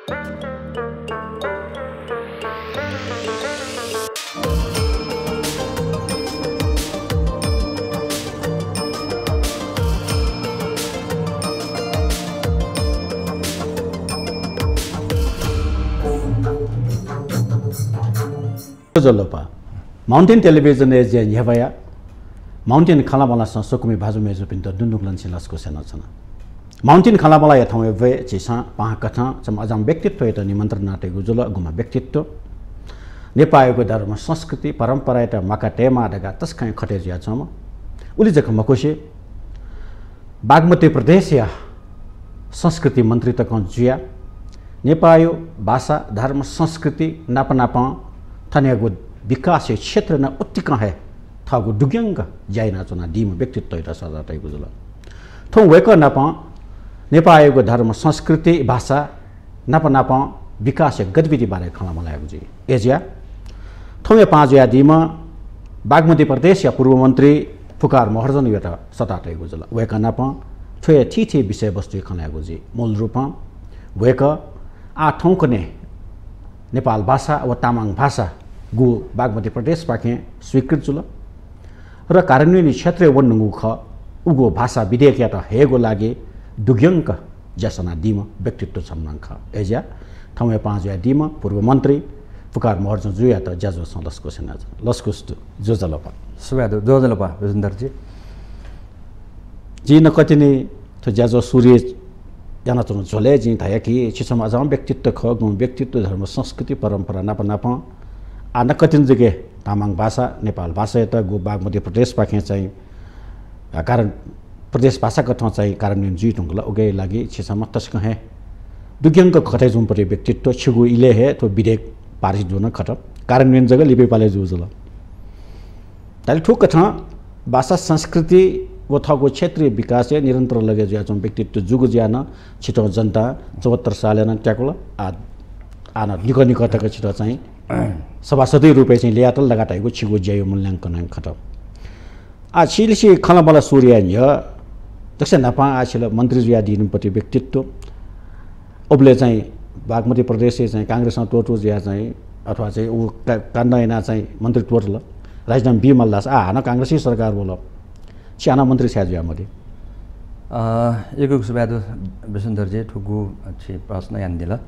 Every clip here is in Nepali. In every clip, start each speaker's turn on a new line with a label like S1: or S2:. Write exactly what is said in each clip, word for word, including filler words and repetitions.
S1: Jolopa Mountain Television is a Yavaya Mountain Kalabala Sokumi Bazu Mezu Pinto Dunduklan Silasco Senatana Mountain Kalabala at home way Chisa Pahakata some Azam Bektit to it and Nimantranate Guzula Guma Bektito Nepa Dharma Sanskriti Paramparata Makatema Daga Taskan Cottage Yachama Ulizaka Makoshi Bagmati Pradesia Sanskriti Mantrita Konjia Nepayo Basa Dharma Sanskriti Napanapa Tanyagud विकास क्षेत्र न उत्तिका है थागु दुग्यंग जाइना चना दिम व्यक्तित्व इटा सदा टाइ गुजुला थौ वेक नपा नेपालको धर्म संस्कृति भाषा नप नप विकास गतिविधि बारे खला मलाई गुजी एजिया थौ पाँच या दिम बागमती प्रदेश या पूर्व मन्त्री फुकार महर्जन यता सदा टाइ गुजुला वेक नप थ्वे थि विषय वस्तु खला गुजी मूल रूपमा वेक आ थौ कने नेपाल भाषा व तामाङ भाषा गु बागमती प्रदेश पाखे स्वीकृत जुल र कार्यान्वयन क्षेत्र वन्नुगु ख उगो भाषा विधेयक या त हेगो लागि दुग्यंक जसना दिम व्यक्तित्व सम्मान ख एजा थौए पाँच या दिम पूर्व मन्त्री फुकार महर्जन जुया त जाजो सलस्को सेना लस्कुस्त जोजलपा
S2: सुवादो जोजलपा विजेन्द्र जी
S1: जी न कतिनी त जाजो सूर्य जाना त झोले जी थाया कि छिसम अझम व्यक्तित्व ख गु व्यक्तित्व धर्म संस्कृति परम्परा नाप नाप आना कतिन जगे तामाङ भाषा नेपाल भाषा त गु बागमती प्रदेश पाखे चाहिँ कारण प्रदेश भाषा कथा चाहिँ कार्यान्वयन जुइ ढुङ्गला उगे लागि छिसम तस्क है दुग्यंक खटे जुम परे व्यक्तित्व छिगु इले है तो विधेयक पारित जुन खट कार्यान्वयन जगे लिपे पाले जुजुल ताले ठोक कथा भाषा संस्कृति वो थगो क्षेत्रीय विकास निरन्तर लगे जुया जुम व्यक्तित्व जुगु ज्यान छिटो जनता चौहत्तर साल न ट्याकुल आ आना निक निक तक छिटो चाहिँ सभासदै रूपे चाहिँ ल्यातल लगाटाइको छिगु ज्यायो मूल्याङ्कन खट आ छिलसी खलबला सूर्य य जक्ष नपा आछिल मन्त्री जुया दिनुपति व्यक्तित्व ओबले चाहिँ बागमती प्रदेश चाहिँ कांग्रेस टोटो ज्या चाहिँ अथवा चाहिँ उ काण्डैना चाहिँ मन्त्री टोटल राजनाम बी मल्लास आ हाना कांग्रेसी सरकार बोल छाना मन्त्री छ जुया मले
S2: अ एगो सुबादो विजेन्द्र जी ठुगु छि प्रश्न यान दिला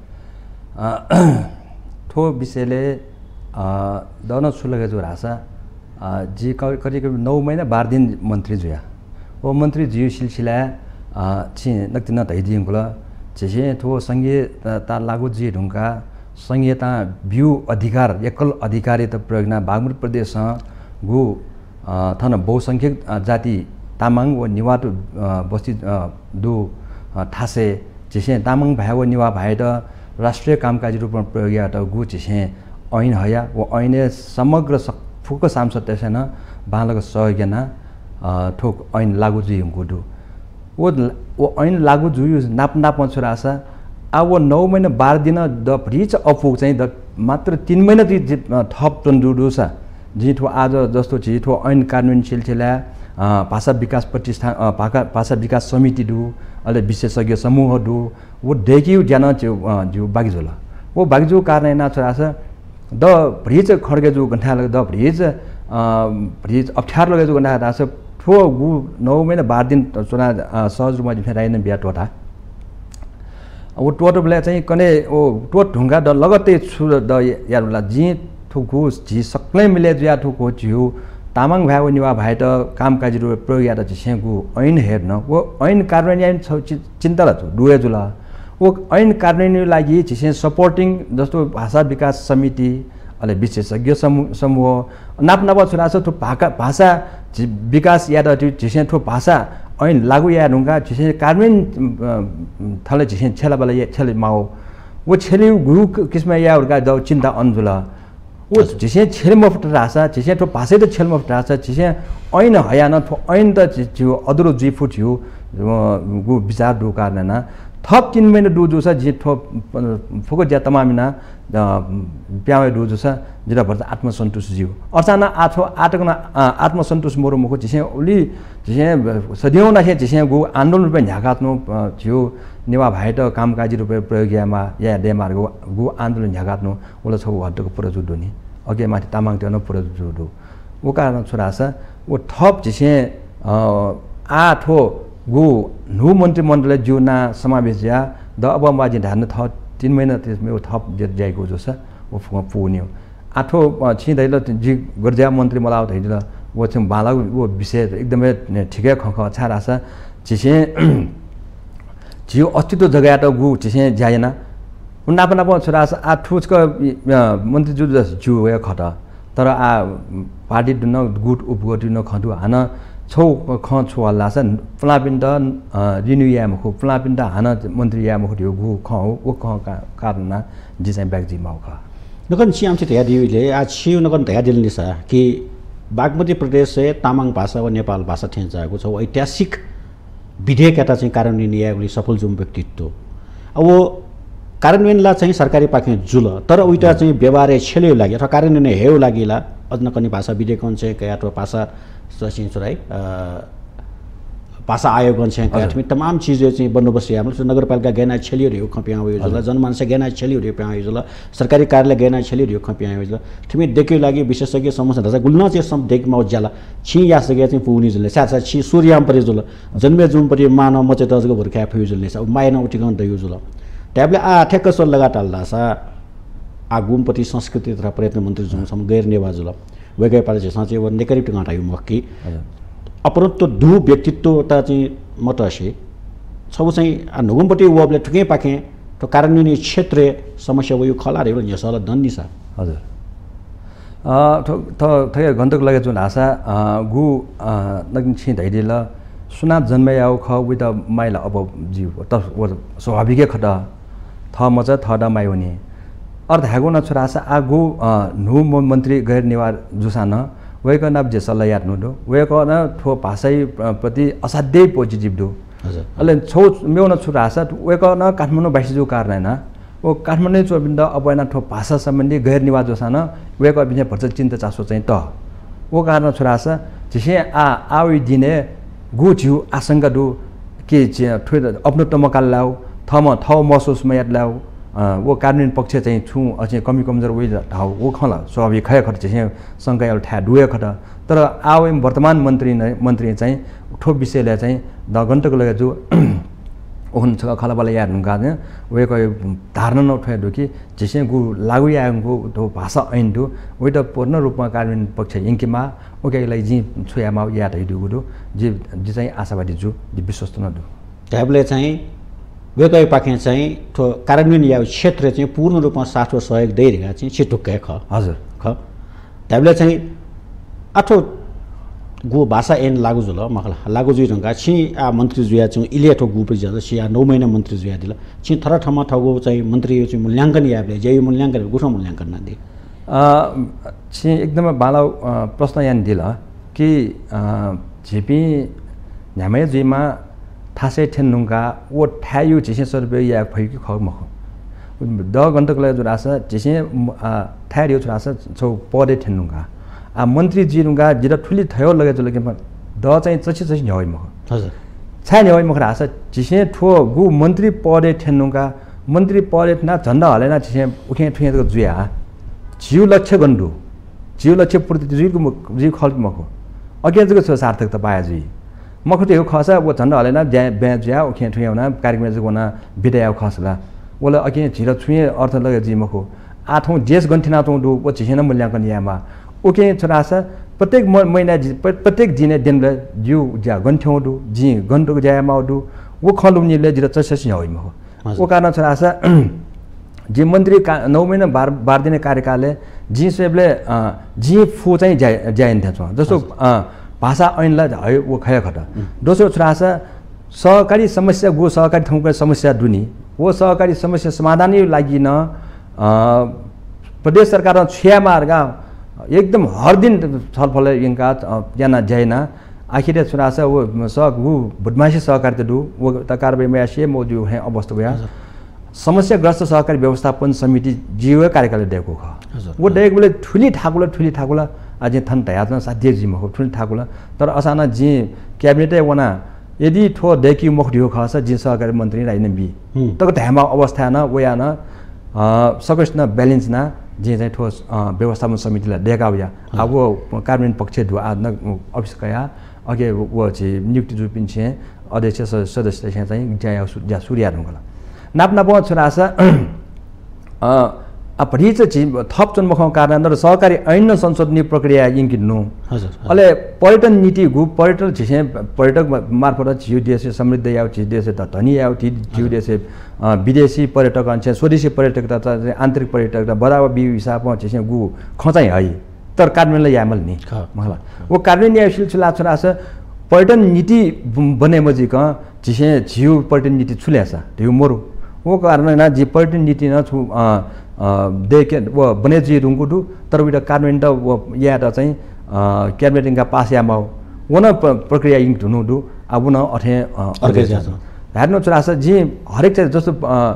S2: ठो विषयले दन सुलगे जो रासा जी करिब करिब नौ महिना बाह्र दिन मन्त्री जुया ओ मन्त्री जियो सिलसिला छि नक्तिन धैदिङकुला छिसे ठो संघीय ता लागु जी ढुङ्गा संघीयता भ्यू अधिकार एकल अधिकारिता प्रयोगना बागमती प्रदेश गु थन बहुसंख्यक जाति तामाङ व निवात बस्ती दु ठासे छिसे तामाङ भाइ व निवा भाइ त राष्ट्रिय कामकाजी रूपमा प्रयोग या त गु छिसे ऐन हया व ऐने समग्र फुक सांसद त्यसैन बालक सहयोगना ठोक ऐन लागु जुइ गुडु वो वो ऐन लागु जुइ नाप नाप छुरासा आ वो नौ महिना बाह्र दिन द भ्रिच अपुग चाहिँ द मात्र तीन महिना थप टन्डुडुसा जी ठो आज जस्तो छि ठो ऐन कार्यान्वयन सिलसिला भाषा विकास प्रतिष्ठान भाषा विकास समिति दु अले विशेषज्ञ समूह दु वो देखियो ज्यान जो बागी जोला वो बागी जो कारण ना छरासा द भ्रिज खड्गे जो गन्ठा लगे द भ्रिज भ्रिज अप्ठ्यार लगे जो गन्ठा रासा ठो गु नौ महिना बाह्र दिन चुना सहज रूपमा जिफे राइन बिया टोटा वो टोट बेला चाहिँ कने ओ टोट ढुङ्गा द लगत्तै छु द यारला जी ठुकु जी सक्लै मिले जुया ठुकु जिउ तामाङ भाइ व निवा भाइ त कामकाजी रूप प्रयोग या त सेगु ऐन हेर्न वो ऐन कार्यान्वयन चिन्ता ल दुए जुला वो ऐन कार्यान्वयन लागि छिसे सपोर्टिङ जस्तो भाषा विकास समिति अले विशेषज्ञ समूह समूह नाप नाप छुराछ ठो भाषा विकास या त छिसे ठो भाषा ऐन लागु या ढुङ्गा छिसे कार्यान्वयन थले छिसे छेला बला या छले माओ वो छेले गुरु किस्म या उर्गा द चिन्ता अन्जुला वो जिसे छेल मफ्ट रासा जिसे तो पासे तो छेल मफ्ट रासा जिसे ऐन हया न तो ऐन त जो अदरो जी फुट यो गु विचार दु कारण न थप तीन महिना डू जो छ जे ठोप फोको ज्या तमामिना प्यावे डू जो छ जिरा भर्त आत्मसन्तुष्ट जिउ अचानक आठो आटकना आत्मसन्तुष्ट मोरो मुखो जिसे उली जिसे सदियों ना जिसे गु आन्दोलन रुपे झ्याकात्नु जिउ नेवा भाइ त कामकाजी रुपे प्रयोगयामा या डेमार गु गु आन्दोलन झ्याकात्नु उला छ हट्टको पुरो जुडो नि अगे माथि तामाङ त्यो न पुरो जुडो ओ कारण छोरा छ ओ थप जिसे आठो गु नु मन्त्रीमण्डल जुना समावेश या द अब माजि धान थ तीन महिना त्यसमा थप जाएको जो छ ओ पुग्यो आठो छिँदैल जी गर्जा मन्त्री मलाई आउँदै दिल वो चाहिँ बाला वो विषय एकदमै ठिकै खख छारा छ जिसे जियो अस्तित्व जग्गा त गु जिसे जाएन उन्ना पनि छोरा छ आ ठुचको मन्त्री जु जु खट तर आ पार्टी दुन गुट उपगति न खटु हान छौ ख छु हल्ला छ प्लापिन्ट रिन्यू यामखु प्लापिन्ट हान मन्त्री यामखु त्यो गु ख हो ओ ख कारण जि चाहिँ ब्याग जि माउ ख
S1: नकन सियाम चाहिँ तया दिले आ छिउ नकन तया दिल निसा कि बागमती प्रदेश से तामाङ भाषा वा नेपाल भाषा ठेन जाएको छ ऐतिहासिक विधेयक eta चाहिँ कार्यान्वयन यागले सफल जुम व्यक्तित्व अब कार्यान्वयनला चाहिँ सरकारी पाखे जुल तर उइटा चाहिँ व्यवहार छेल्यो लागि अथवा कार्यान्वयन हेउ लागिला अझ कनि भाषा विधेयक चाहिँ कया अथवा भाषा चाहिँ छोराई भाषा आयोग चाहिँ कया थमी तमाम चीजें चाहिँ बन्दोबस्त हाम्रो नगरपालिका गैना छेल्यो रे खपिया हो जुल जनमानस गैना छेल्यो रे प्या जुल सरकारी कार्यालय गैना छेल्यो रे खपिया हो जुल थमी देख्यो लागि विशेषज्ञ समस्या धसा गुल्न चाहिँ सम देख म ज्याला छि या सके चाहिँ पुग्नी जुल साथ साथ छि सूर्यम परे जुल जन्मे जुम परे मानव मचे दजको भरखा फ्यु जुल छ मायना उठिकन दयु जुल ट्याबले आ ठेक्क सो लगाताल सा आगुमपति संस्कृति तथा पर्यटन मन्त्री जुम सम गैर नेवा जुल वेगै पाले चाहिँ साँचे व नेकरिप टंगाटा यु मक्की अपरंतु दु व्यक्तित्वता चाहिँ मतसे छौ चाहिँ नगुमपट्टि वबले ठुकै पाखे तो कार्यान्वयन क्षेत्र समस्या वयो खला रे यसला दन्नी छ
S2: हजुर अ त थय गन्तक लगे जुन आशा गु नगिन छि दैदिल सुनाप जन्मयाउ ख विथ माइला अब जीव त स्वाभाविकै खट थ मच थडा माइ हुने अर्थ हागो न छोरा आशा आगु नु मन्त्री गैर निवार जुसान वेक नाप जे सल्लाह याद नुडो वेक न थो भाषाई प्रति असाध्यै पोजिटिभ दो
S1: हजुर
S2: अले छौ मेउ न छोरा आशा वेक न काठमाडौँ बाइस जो कारण न ओ काठमाडौँ चोबिन्द अपयना ठो भाषा सम्बन्धी गैर निवार जुसान वेक बिने भर्च चिन्ता चासो चाहिँ त ओ कारण छोरा आशा जिसे आ आउ दिने गु जिउ आशंका दु के ठो अपनो टमकाल लाउ थम थौ महसुस मयात लाउ वो कार्यान्वयन पक्ष चाहिँ छु अझै कमी कमजोर वे ढाउ वो खला स्वाभाविक खय खर्च चाहिँ संकैल ठ्या डुए खट तर आवे वर्तमान मन्त्री नै मन्त्री चाहिँ ठो विषयले चाहिँ द गन्तको लगे जो ओहन छ खलाबला याद नुगा ने वे क धारणा न उठे दु कि जिसे गु लागु याको तो भाषा ऐन दु वे त पूर्ण रूपमा कार्यान्वयन पक्ष इंकिमा ओकेलाई जि छुयामा याद है दु दु जे जे चाहिँ आशावादी जु विश्वस्त न दु
S1: ट्याबले चाहिँ वेकै पाखे चाहिँ थो कार्यान्वयन या क्षेत्र चाहिँ पूर्ण रूपमा साथ व सहयोग दैरहेका चाहिँ छिटुक्कै ख
S2: हजुर
S1: ख ट्याबले चाहिँ आठो गु भाषा एन लागु जुल मखला लागु जुइ रंगा छि आ मन्त्री जुया चाहिँ इलेठो गु पनि ज्यादा छि आ नौ महिना मन्त्री जुया दिला छि थरा ठमा ठगु चाहिँ मन्त्री चाहिँ मूल्याङ्कन याबले जय मूल्याङ्कन गुठो मूल्याङ्कन न दे
S2: अ छि एकदमै बाला प्रश्न यान दिला कि जेपी न्यामे जुइमा थासे ठेन्नुगा वो ठ्यायु जिसे सर्वे या फैकी ख मख द गन्तकले जो रासा जिसे ठ्यारियो रासा छौ पदे ठेन्नुगा आ मन्त्री जिनुगा जिरा ठुली थयो लगे जो लगे द चाहिँ चछि चछि न्याय मख
S1: हजुर
S2: छ्या न्याय मख रासा जिसे ठो गु मन्त्री पदे ठेन्नुगा मन्त्री पदे ना झण्डा हलेना जिसे उखे ठुए जुया जीव लक्ष्य गण्डु जीव लक्ष्य पूर्ति जीवको जीव खल्क मख अगे जको छ सार्थकता पाए जी मखुटे हो खसा वो झण्डा हलेना ज्या ब्या ज्या उखे ठुयाउना कार्यक्रम जगोना बिदाया खसला ओला अगे झिरा छुए अर्थ लगे जी मखो आठौं देश गन्थिना तो दु वो छिसेन मूल्याङ्कन यामा ओके छोरासा प्रत्येक महिना प्रत्येक दिने दिनले जिउ ज्या गन्थ्यौ दु जी गन्टको ज्यामा दु वो खलुमनिले जिरा चससि होइ मखो ओ कारण छोरासा जी मन्त्री नौ महिना बार बार दिने कार्यकालले जी सेबले जी फु चाहिँ ज्याइन छ जस्तो भाषा ऐनलाई वो खया खट दोस्रो छोरासा सहकारी समस्या गो सहकारी ठाउँको समस्या दुनी वो सहकारी समस्या समाधानै लागि न प्रदेश सरकार छ्या मार्ग एकदम हर दिन छलफल यिनका याना जाइना आखिर छुरा छ वो स वो बदमाशी सहकारिता दु वो त कारबाही में आशे मौजू है अवस्था भया समस्याग्रस्त सहकारी व्यवस्थापन समिति जीव कार्यकाल दिएको ख वो दिएको बेला ठुली ठाकुला ठुली ठाकुला आज थन तयातना साध्य जिम हो ठुली ठाकुला तर असाना जी क्याबिनेट वना यदि ठो देखि मुख दियो खस जी सहकारी मन्त्री राइन बी तक ढामा अवस्था न वया न सकस न ब्यालेन्स न जे चाहिँ ठोस व्यवस्थापन समितिलाई दिएका भया अब वो कार्यान्वयन पक्ष दु आज न अफिस कया अगे वो चाहिँ नियुक्ति जुपिन छे अध्यक्ष सदस्य चाहिँ ज्या ज्या सूर्य ढुङ्गला नाप नाप छोरा छ अ परिच चाहिँ थप चुनमुख कारण सहकारी ऐन संशोधन प्रक्रिया यिन्किनु हजुर अले पर्यटन नीति गु पर्यटन छिसे पर्यटक मार्फत छिउ देश समृद्ध याउ छि देश त धनी याउ छि छिउ देश विदेशी पर्यटक अन्छ स्वदेशी पर्यटक त आन्तरिक पर्यटक त बराबर बि हिसाबमा छिसे गु खचाइ है तर कार्यान्वयनले यामल नि मला वो कार्यान्वयन या सिलसिला छोरा छ पर्यटन नीति बने मजी क छिसे छिउ पर्यटन नीति छुल्याछ त्यो मरु वो कारण ना जी पर्यटन नीति न छु देखे वो बने जी रुंगु दु तर विटा कार्यान्वयन त वो या त चाहिँ क्याबिनेट का पास या माउ वन प्रक्रिया इङ धुनु दु अब न अथे अर्कै छ हेर्नु छोरा छ जी हरेक चाहिँ जस्तो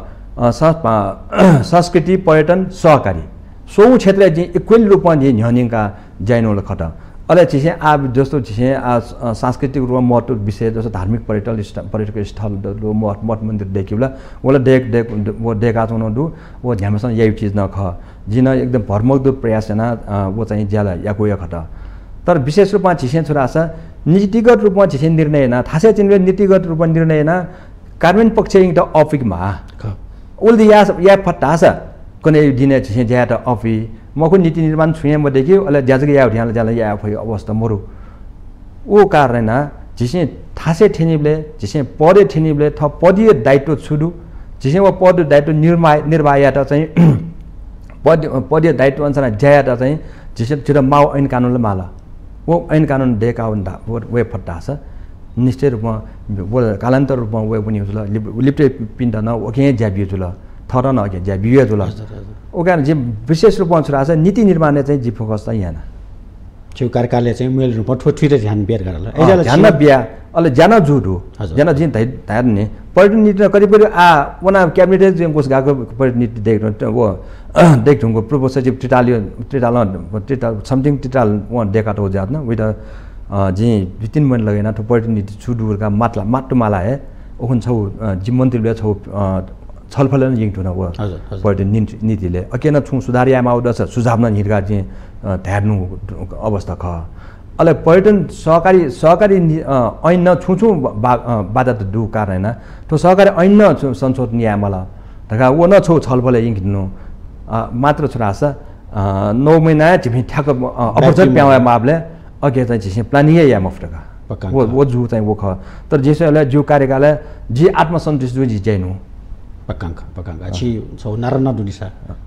S2: संस्कृति पर्यटन सहकारी सो क्षेत्र जी इक्वल रूपमा जी न्यानिङका जाइनोल खट अले छिसे आ जस्तो छिसे आ सांस्कृतिक रूपमा महत्व विषय जस्तो धार्मिक पर्यटन पर्यटक स्थल मठ मठ मन्दिर देखिबला वला देख देख वो देखा छौ न दु वो ध्यानसँग यही चीज न ख जिन एकदम भरमग्दो प्रयास न वो चाहिँ ज्याला याको या खट तर विशेष रूपमा छिसे छोरा छ नीतिगत रूपमा छिसे निर्णय न थासे चिन्वे नीतिगत रूपमा निर्णय न कार्यान्वयन पक्ष त अफिक मा उल्दी या या फट्टा छ कुनै दिने छिसे ज्या त अफि मको नीति निर्माण छुए म देखियो अले ज्याजगे या उठ्याले ज्याला या फयो अवस्था मरु ओ कारण जिसे थासे ठेनिबले जिसे पदे ठेनिबले थ पदीय दायित्व छुडु जिसे व पद दायित्व निर्वाह निर्वाह त चाहिँ पद पदीय दायित्व अनुसार ज्या त चाहिँ जिसे छिर माउ ऐन कानुनले माला वो ऐन कानुन देका हुँदा वे फट्टा छ निश्चय रूपमा वो कालान्तर रूपमा वे पनि जुल लिप्टे पिण्ड न ओके ज्याबियो जुल थर न के ज्याबियो जुल ओ कारण जे विशेष रूपमा छ नीति निर्माण चाहिँ जी फोकस चाहिँ यहाँ
S1: छिउ कार्यकालले चाहिँ मेल रूपमा ठोठिरे ध्यान बेर गरला एजाले
S2: ध्यान बिया अले जान जुडु जान जिन धार ने पर्यटन नीति करिब आ वना क्याबिनेट जे कोस गाको पर्यटन नीति देख वो देख ढुंगो पूर्व सचिव टिटालियो टिटाल टिटाल समथिङ टिटाल वन देखा तो जात न विथ जी वितिन मन लगेन तो पर्यटन नीति छुडुरका माटला माटु माला है ओखन छौ जी मन्त्रीले छौ छलफल न जिङ वो पर्यटन नीतिले अकेन छु सुधार यामा आउँदछ सुझाव न हिर्गा चाहिँ ध्यानु अवस्था ख अले पर्यटन सहकारी सहकारी ऐन न छु छु बाधा त दु कारण तो सहकारी ऐन न संशोधन यामला तका वो न छौ छलफल जिङ किन्नु मात्र छोरास नौ महिना जिमि ठ्याक अपर्चुनिटी प्यावा माबले अगे चाहिँ जिसे प्लानिङ या मफ्टका वो वो जु चाहिँ वो ख तर जेसले जो कार्यकाल जी आत्मसन्तुष्टि जु जिनु
S1: पक्काङ पक्काङ अछि छौ नारायण दुनिसा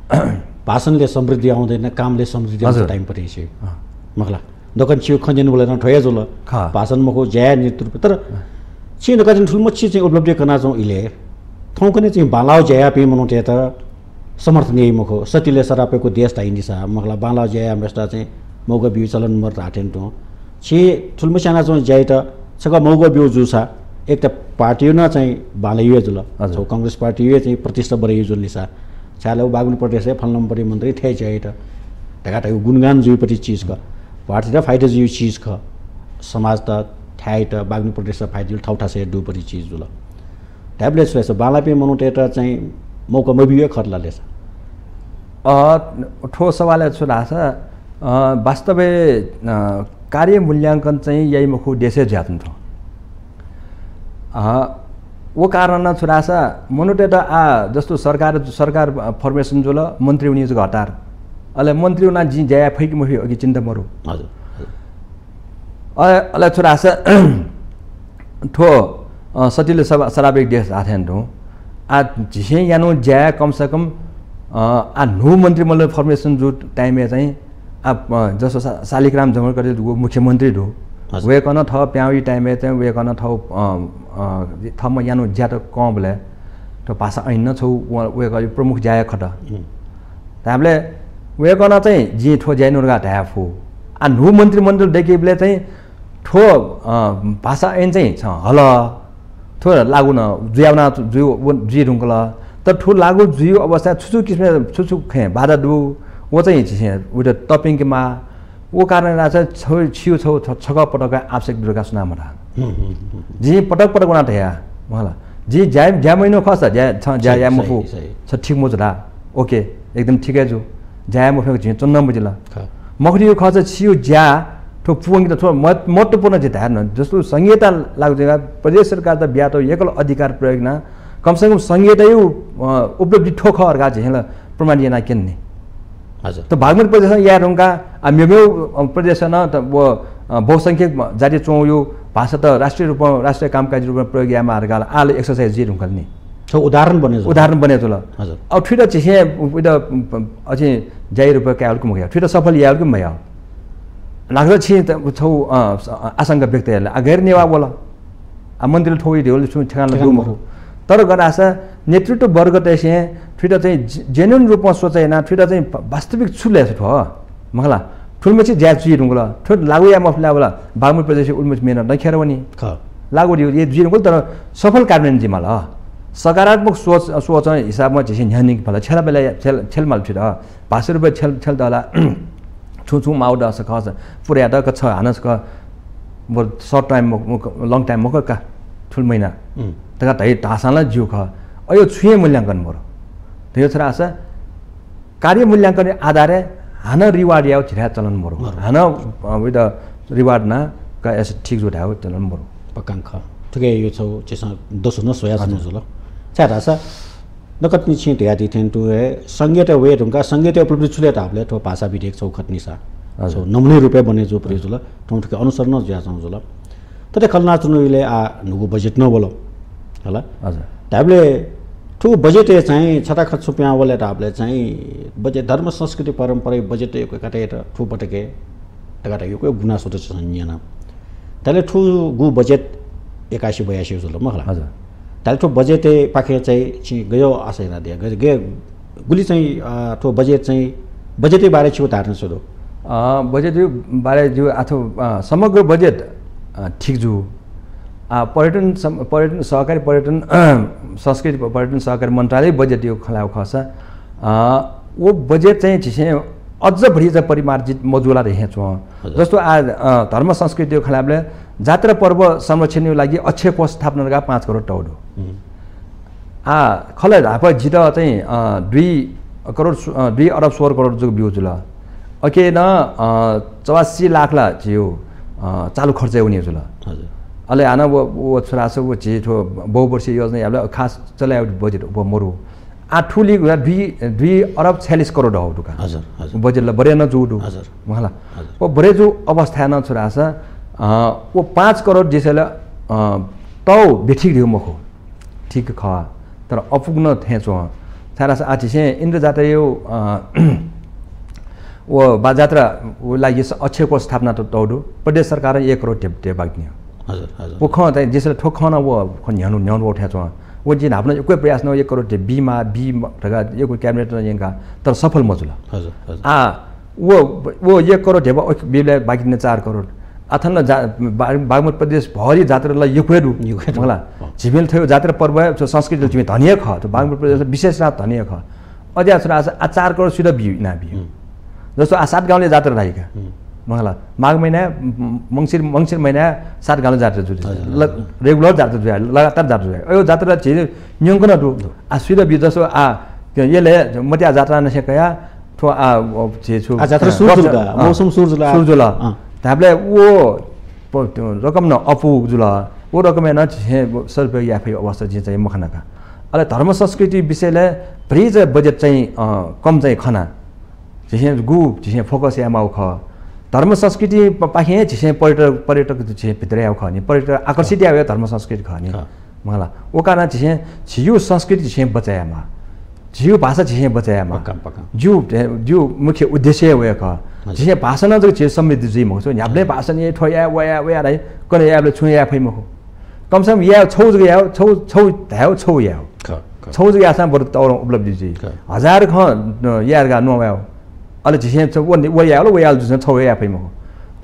S1: भाषणले समृद्धि आउँदैन कामले समृद्धि आउँछ टाइम पनि छ मखला दोकान छिउ खञ्जन बोलेन ठया जुल भाषण मको ज्या नेतृत्व तर छिन कजन ठुल मछि चाहिँ उपलब्धि कना जौ इले थौ कने चाहिँ बालाउ ज्या पे मनो ते त समर्थनीय मखो सतिले सरापेको देश ताइनिसा मखला बालाउ ज्या मेस्टा चाहिँ मौका बिउ चलन मर राटेन तो छि ठुल मसाना जौ ज्या त छका मौका बिउ जुसा एक त पार्टी न चाहिँ बालैयो जुल छौ कांग्रेस पार्टी यो चाहिँ प्रतिष्ठा बढे जुल निसा छाले बागुन प्रदेश फल नम्बर मन्त्री थे चाहिँ त ढका गुणगान जुइपटी चीज का पार्टी र फाइटर जुइ चीज ख समाज त थाइ त बागुन प्रदेश फाइटर ठौठा से दुपटी चीज जुल ट्याब्लेट्स रहेछ बालापे मनुटे त चाहिँ मौका मबियो खर्लाले
S2: अ ठो सवाल छुरा छ वास्तवै कार्य मूल्यांकन चाहिँ यही मुखु देशे ज्यातन छ वो कारण छुरा छ मनुटे त आ जस्तो सरकार सरकार फर्मेसन जुल मन्त्री उनी जो हटार अले मन्त्री उना जी ज्या फैक मुखि अघि चिन्ता मरु
S1: हजुर
S2: अले छुरा छ ठो सतिले सब सराबेक देश आथेन दो आ जिसे यानो ज्या कम से कम आ नो मन्त्री मल्ल फर्मेसन जो टाइम चाहिँ आ जस्तो शालिग्राम जमकर वो मुख्यमन्त्री दो वे कन थ प्याउई टाइम चाहिँ वे कन थ थम यानो ज्या त कमले तो भाषा ऐन छौ वे ग प्रमुख ज्या खट ताबले वे कन चाहिँ जी ठो ज्यानुरगा ढाफु आ नो मन्त्री मण्डल देखिबले चाहिँ ठो भाषा ऐन चाहिँ छ हल ठो लागु न जुयाउना जुयो जुइ ढुङ्कल तर ठो लागु जुयो अवस्था छुछु किसिम छुछु खे बाधा दु वो चाहिँ छिसे उट टपिङमा वो कारण राछ छौ छिउ छौ छग पटक आवश्यक दुर्गा सुनामरा जी पटक पटक उना थया मला जी ज्या ज्या महिनो खस ज्या छ ज्या या मफु छ ठीक मोजरा ओके एकदम ठिकै छु ज्या मफु झि चन्न बुझिला मखरी खस छिउ ज्या ठो पुंग त महत्त्वपूर्ण चाहिँ हेर्न जस्तो संहिता लाग्छ प्रदेश सरकार त ब्या त एकल अधिकार प्रयोग न कमसे कम संहिता यो उपलब्धि ठोख अर्का चाहिँ प्रमाण yana किन्ने हजुर त भागमती प्रदेश या रुङका मेमेउ प्रदेश न त वो बहुसंख्यक जाति चौ यो भाषा त राष्ट्रिय रूपमा राष्ट्रिय कामकाजी रूपमा प्रयोग यामा अर्का आले एक्सरसाइज जे रुङका नि
S1: छ उदाहरण बने
S2: उदाहरण बने त ल
S1: हजुर
S2: अब ठिट चाहिँ उद अझै जाय रुपया क्यालको मग्या ठिट सफल यालको मया लाग्छ छि त छौ आशंका व्यक्तिहरुले अगेर नेवा बोला आ मन्दिर ठोइ ढेउले छु ठेगान दुम तर गरासा नेतृत्व वर्ग चाहिँ ठिट चाहिँ जेन्युन रूपमा सोचेन ठिट चाहिँ वास्तविक छुले छ मखला ठुलमछि ज्या जुइ ढुङ्गला ठुट लागु या मफला बोला बागमती प्रदेश उल्मुच मेन नखेर वनी लागु दियो ये जुइ ढुङ्गल तर सफल कार्यान्वयन जिम्मा ल सकारात्मक सोच सोच हिसाबमा चाहिँ न्यानिक भला छेला बेला छेल छेलमाल छिट भाषा रुपया छेल छेल दला छु छु माउ दस खस पुरा द छ हानस क म सर्ट टाइम लङ टाइम मक का ठुल महिना तका तै ढासाला जिउ ख अयो छुए मूल्यांकन मोर त्यो छरा आशा कार्य मूल्यांकन आधारे हान रिवार्ड याउ छिरा चलन मोर हान विद रिवार्ड ना का एस ठीक जो ढाउ चलन मोर
S1: पक्काङ ख ठिकै यो छौ चेसा दोसो न सोया छ जुल छरा आशा नकत नि छि त्या दिथेन टु संगीत वे ढुङ्का संगीत उपलब्धि छुले त हामीले ठो भाषा विधेयक छौ खट्निसा छौ नमुने रुपे बने जो प्रजुल ठौठके अनुसार न ज्या छौ जुल तते खलना चुनुले आ नुगु बजेट न बोलो होला
S2: हजुर
S1: हामीले ठु बजेट चाहिँ छटा खत सुप्या बोले त हामीले चाहिँ बजेट धर्म संस्कृति परम्परा बजेट एक काटे ठु पटके टका यो को गुना सोच संज्ञान तले ठु गु बजेट एकासी बयासी जुल मखला
S2: हजुर
S1: ताल ठो बजेट पाखे चाहिँ छि गयो आशय ना दिया गे गुली चाहिँ ठो बजेट चाहिँ बजेटै बारे छु तार्न सुरु
S2: अ बजेट बारे जो अथवा समग्र बजेट ठीक जु पर्यटन पर्यटन सहकारी पर्यटन संस्कृति पर्यटन सहकारी मन्त्रालय बजेट यो खलाउ खस वो बजेट चाहिँ छिसे अझ बढी चाहिँ परिमार्जित मजुला रहे छु जस्तो आ धर्म संस्कृति खलाबले जात्रा पर्व संरक्षणको लागि अक्षय कोष स्थापनाका पाँच करोड टौडो आ खले धाप जित चाहिँ दुई करोड दुई अरब सोह्र करोड जो बिउ जुल अके न चौरासी लाखला जियो चालु खर्च हुने जुल
S1: हजुर
S2: अले आना वो वो छोरा छ वो छिटो बहुवर्षीय योजना हामीले खास चलायो बजेट मरु आ ठुली दुई दुई अरब छयालिस करोड हो दुका
S1: हजुर हजुर
S2: बजेटला बरे न जुडु
S1: हजुर
S2: मलाई वो बरे जो अवस्था न छोरा छ वो पाँच करोड जैसेला तौ बेठिक दियो मखो ठीक ख तर अपुग्न थेचो सारा आछि से इन्द्र जात्रा यो वो बाजात्रा वो लागि अक्षय को स्थापना त तौडु प्रदेश सरकार एक करोड टेप टेप बाग्ने
S1: हजुर हजुर
S2: वो ख त जैसे ठोक न वो न्यानु न्यानु उठाचो वो जिन आफ्नो कोही प्रयास न एक करोड बी मा बी ढगा यो क्याबिनेट यंगा तर सफल मजुला
S1: हजुर हजुर
S2: आ वो वो एक करोड ढेबा बिले बाग्ने चार करोड अथन बागमती प्रदेश भरि जात्रालाई युकेडु मला झिमेल थियो जात्रा पर्व संस्कृति झिमे धनिया ख त बागमती प्रदेश विशेष रात धनिया ख अझै छोरा आ चार करोड सिधा बिउ ना बिउ जस्तो आ सात गाउँले जात्रा राखेका मला माघ महिना मङ्सिर मङ्सिर महिना सात गाउँले जात्रा जुटे रेगुलर जात्रा जुटे लगातार जात्रा जुटे यो जात्रा चाहिँ न्युङ्कन दु आ सिधा बिउ जस्तो आ यसले मतिया जात्रा नसकया ठो आ जे छु
S1: आ जात्रा सुरजुला मौसम सुरजुला
S2: सुरजुला हामीले वो रकम न अपु जुला वो रकम न सर रुपये याफै अवस्था जे चाहिँ मखनाका अहिले धर्म संस्कृति विषयले भरि चाहिँ बजेट चाहिँ कम चाहिँ खना झिसे गु झिसे फोकस या माउ ख धर्म संस्कृति पाखे झिसे पर्यटक पर्यटक झिसे भित्र आउ ख नि पर्यटक आकर्षित आयो धर्म संस्कृति ख नि मलाई ओ कारण झिसे छियु संस्कृति झिसे बचायामा जिउ भाषा झिसे बचायामा जिउ जिउ मुख्य उद्देश्य हो ख जिसे भाषा न जो चीज समृद्धि जी मो छ हामीले भाषा नि ठोया वया वया रै कने याले छुया फै मो कम से कम या छौ जग या छौ छौ धाउ छौ या छौ जग यासा बर तौर उपलब्धि जी हजार ख यार गा नो वायो अले जिसे छ वो वो या लो वया जुन छौ या फै मो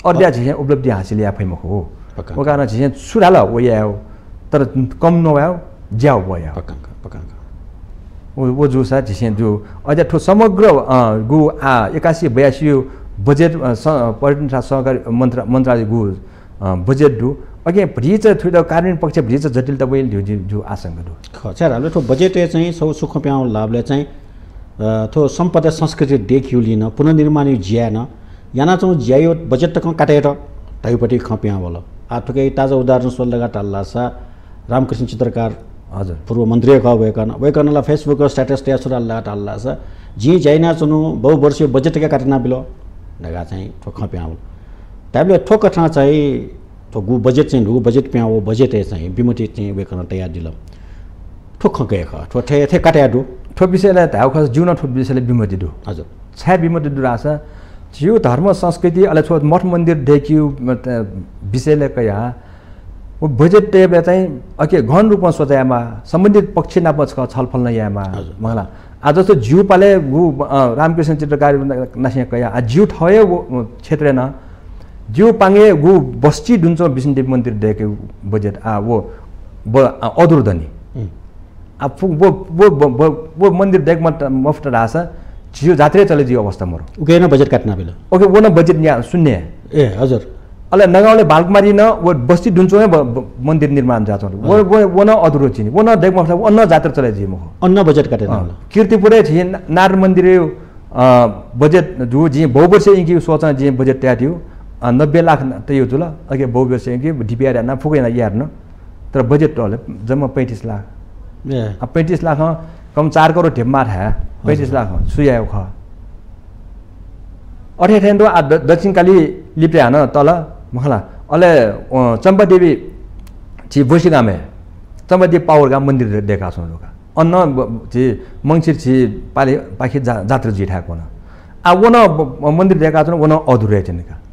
S2: अर्ध्या झिसे उपलब्धि हासिल या फैमख हो वो कारण झिसे सुराल हो या तर कम नभयो ज्याउ भयो
S1: पक्का पक्का
S2: वो वो जो सा झिसे जो अझ ठो समग्र गु आ एकासी बयासी बजेट पर्यटन सहकारी मन्त्र मन्त्रालय गु बजेट दु अगे भ्रिज थुइद कार्यान्वयन पक्ष भ्रिज जटिलता वइल जो जो आशंका दु
S1: खचार हाले ठो बजेट चाहिँ सौ सुख प्याउ लाभले चाहिँ थो सम्पदा संस्कृति देखियो लिन पुनर्निर्माण ज्यान याना चाहिँ ज्यायो बजेट त काटेर तैपट्टि खप्या होला आ ठुकै ताजा उदाहरण सोल्लगा टाल्लासा रामकृष्ण चित्रकार
S2: हजुर
S1: पूर्व मन्त्री क भएकन भएकनला फेसबुक स्ट्याटस त्या सुराल्ला टाल्लासा जी जाइना चनु बहु वर्षीय बजेट का काटिना बिलो नगा चाहिँ ठो खप्या होला ताबले ठोक ठा चाहिँ तो गु बजेट चाहिँ गु बजेट प्या हो बजेट चाहिँ बिमति चाहिँ वेकन तयार दिल ठोक खके ख ठो थे थे काट्या दु
S2: ठो विषयलाई धाउ खस जीवन ठो विषयलाई बिमति दु
S1: हजुर
S2: छ्या बिमति दु रासा जिउ धर्म संस्कृति अले छो मठ मन्दिर देखियो विषयले कया वो बजेट टेबले चाहिँ अके गहन रूपमा सोचायामा सम्बन्धित पक्ष नापच छलफल न यामा मलाई आज जस्तो जिउ पाले गु रामकृष्ण चित्रकार नासिया कया आ जिउ ठयो क्षेत्र न जिउ पांगे गु बस्ती दुन्छो विष्णुदेव मन्दिर देखे बजेट आ वो ब अदुरदनी आ वो वो वो मन्दिर देख मत मफ्त रासा जिउ जात्रे चले जिउ अवस्था मरो
S1: ओके न बजेट काट्न बेला
S2: ओके वो न बजेट न्या शून्य
S1: ए हजुर
S2: अले नगाउँले बालकुमारी न वो बस्ती दुन्छो मन्दिर निर्माण जाछ वो वो वो न अधुरो चिनी वो न देख मफ्त वो न जात्रे चले जिउ मखो
S1: अन्न बजेट काटेन होला
S2: कीर्तिपुरै छ नारायण मन्दिर बजेट जो जी बहु वर्ष इनकी सोचा जी बजेट त्याट्यो नब्बे लाख त यो जुल अघि बहु वर्ष इनकी डिपिआर ना फुकेन यार न तर बजेट टले जम्मा पैंतीस लाख
S1: ए
S2: अब पैंतीस लाख कम चार करोड ढेम्मा था पैंतीस लाख सुयायो ख अठे ठेन्दो आ दक्षिणकाली लिप्ले हान तल मखला अले चम्पादेवी छि बोसीगामे चम्पादेवी पावरगा मन्दिर देखा छौ लोका अन्न छि मंगसिर छि पाले पाखि जात्रा जिठाको न आ वन मन्दिर देखा छौ वन अधुरै छ निका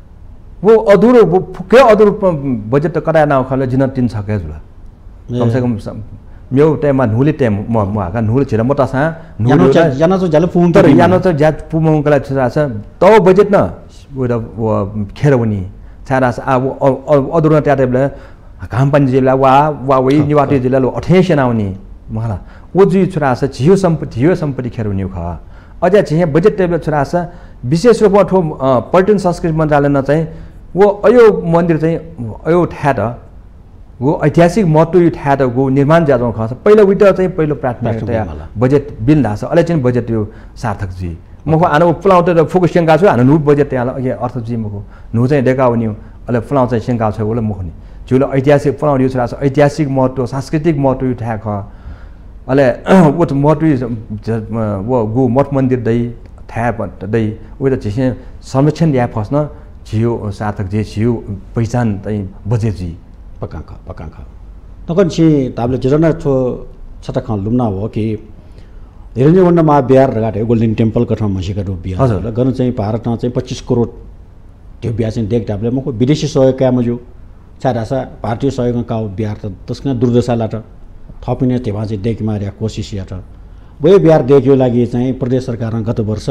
S2: वो अधुरो वो फुके अधुरो बजेट त कराया ना खले जिन तीन छके जुला कम से कम म्यो टाइममा नुले टाइम म म हाका नुले छिरा मोटा सा
S1: यानो यानो जो जले पुङ
S2: तर यानो त ज्या पुमङकला छ छ त बजेट न वो खेरवनी छारास आ अधुरो ट्याटेबले घामपानी जिल्ला वा वा वइ निवाटी जिल्ला लो अठेसन आउनी मला वो जी छोरा छ जियो सम्पत्ति जियो सम्पत्ति खेरवनी ख अझ चाहिँ बजेट टेबल छोरा छ विशेष रूपमा ठो पर्यटन संस्कृति मन्त्रालय न चाहिँ वो अयो मन्दिर चाहिँ अयो ठ्याट वो ऐतिहासिक महत्व यो ठ्याट गो निर्माण ज्यादा खस पहिलो विटर चाहिँ पहिलो प्राथमिकता बजेट बिल धाछ अले चाहिँ बजेट यो सार्थक जी मको आनो फुलाउट र फोकस शंका छ हानु नु बजेट त्यहाँ अघि अर्थ जी मको नु चाहिँ देखाउनी अले फुलाउ चाहिँ शंका छ ओले मखनी जुले ऐतिहासिक फुलाउ यो छ ऐतिहासिक महत्व सांस्कृतिक महत्व यो ठ्याक अले वो महत्व वो गो मठ मन्दिर दै ठ्याप दै ओ त चाहिँ संरक्षण या फस्न जियो सार्थक जे जियो पहिचान चाहिँ बजेट जी
S1: पक्का पक्का तकन छि ताबले जरना छो छटा ख लुम्ना हो कि धेरै वण्ड मा बिहार रगाटे गोल्डन टेम्पल कठा मसिका रु बिहार हजुर गर्न चाहिँ भारतमा चाहिँ पच्चीस करोड त्यो बिहा चाहिँ देख ताबले मको विदेशी सहयोग का मजु चारासा भारतीय सहयोग का बिहार त तस्कन दुर्दशा लाट थपिने तेवा चाहिँ देख मार्या कोशिश या त वही बिहार देखियो लागि चाहिँ प्रदेश सरकार गत वर्ष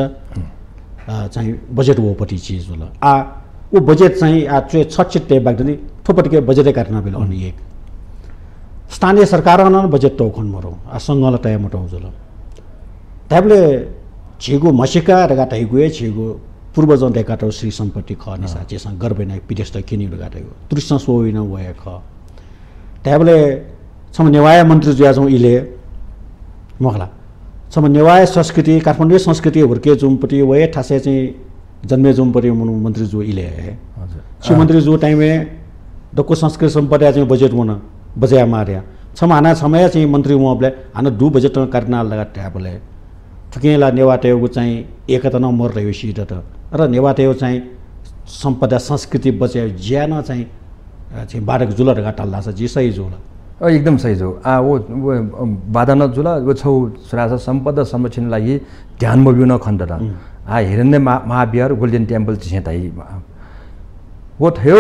S1: चाहिँ बजेट वोपटी चीज होला आ वो बजेट चाहिँ आ चाहिँ छचिट्टे बागदनी थोपटके बजेट काट्न बेला अनि एक स्थानीय सरकार न बजेट तो खन मरो आ संगला तय मटौ जुल ताबले छिगो मसिका रगा तैगुए छिगो पूर्व जन रेकाटो श्री सम्पत्ति ख नि साचेसँग गर्बेना पिदेश त किनि लगाटेको तृष्ण सोइन वय ख ताबले सम नेवाय मन्त्री जुया जौ इले मखला सम नेवाय संस्कृति काठमाडौँ संस्कृति हुर्के जुमपट्टि वय ठासे चाहिँ जन्मे जुमपट्टि मन्त्री जु इले हजुर श्री मन्त्री जु टाइममे दको संस्कृति सम्पत्ति चाहिँ बजेट मन बजाया मार्या छम आना समय चाहिँ मन्त्री उहाँले हाना दु बजेट काट्न लगा ट्याबले ठुकेला नेवाटेको चाहिँ एकता न मर रह्यो सिट त र नेवाटेको चाहिँ सम्पदा संस्कृति बचायो ज्यान चाहिँ चाहिँ बाडक जुलर गाटल्ला छ जी सही जुल
S2: एकदम सही जो आ वो बाधा न जुल वो छौ सुरासा सम्पदा संरक्षण लागि ध्यान मबिउन खण्ड र आ हिरण्य महाविहार गोल्डन टेम्पल चाहिँ ताई वो थियो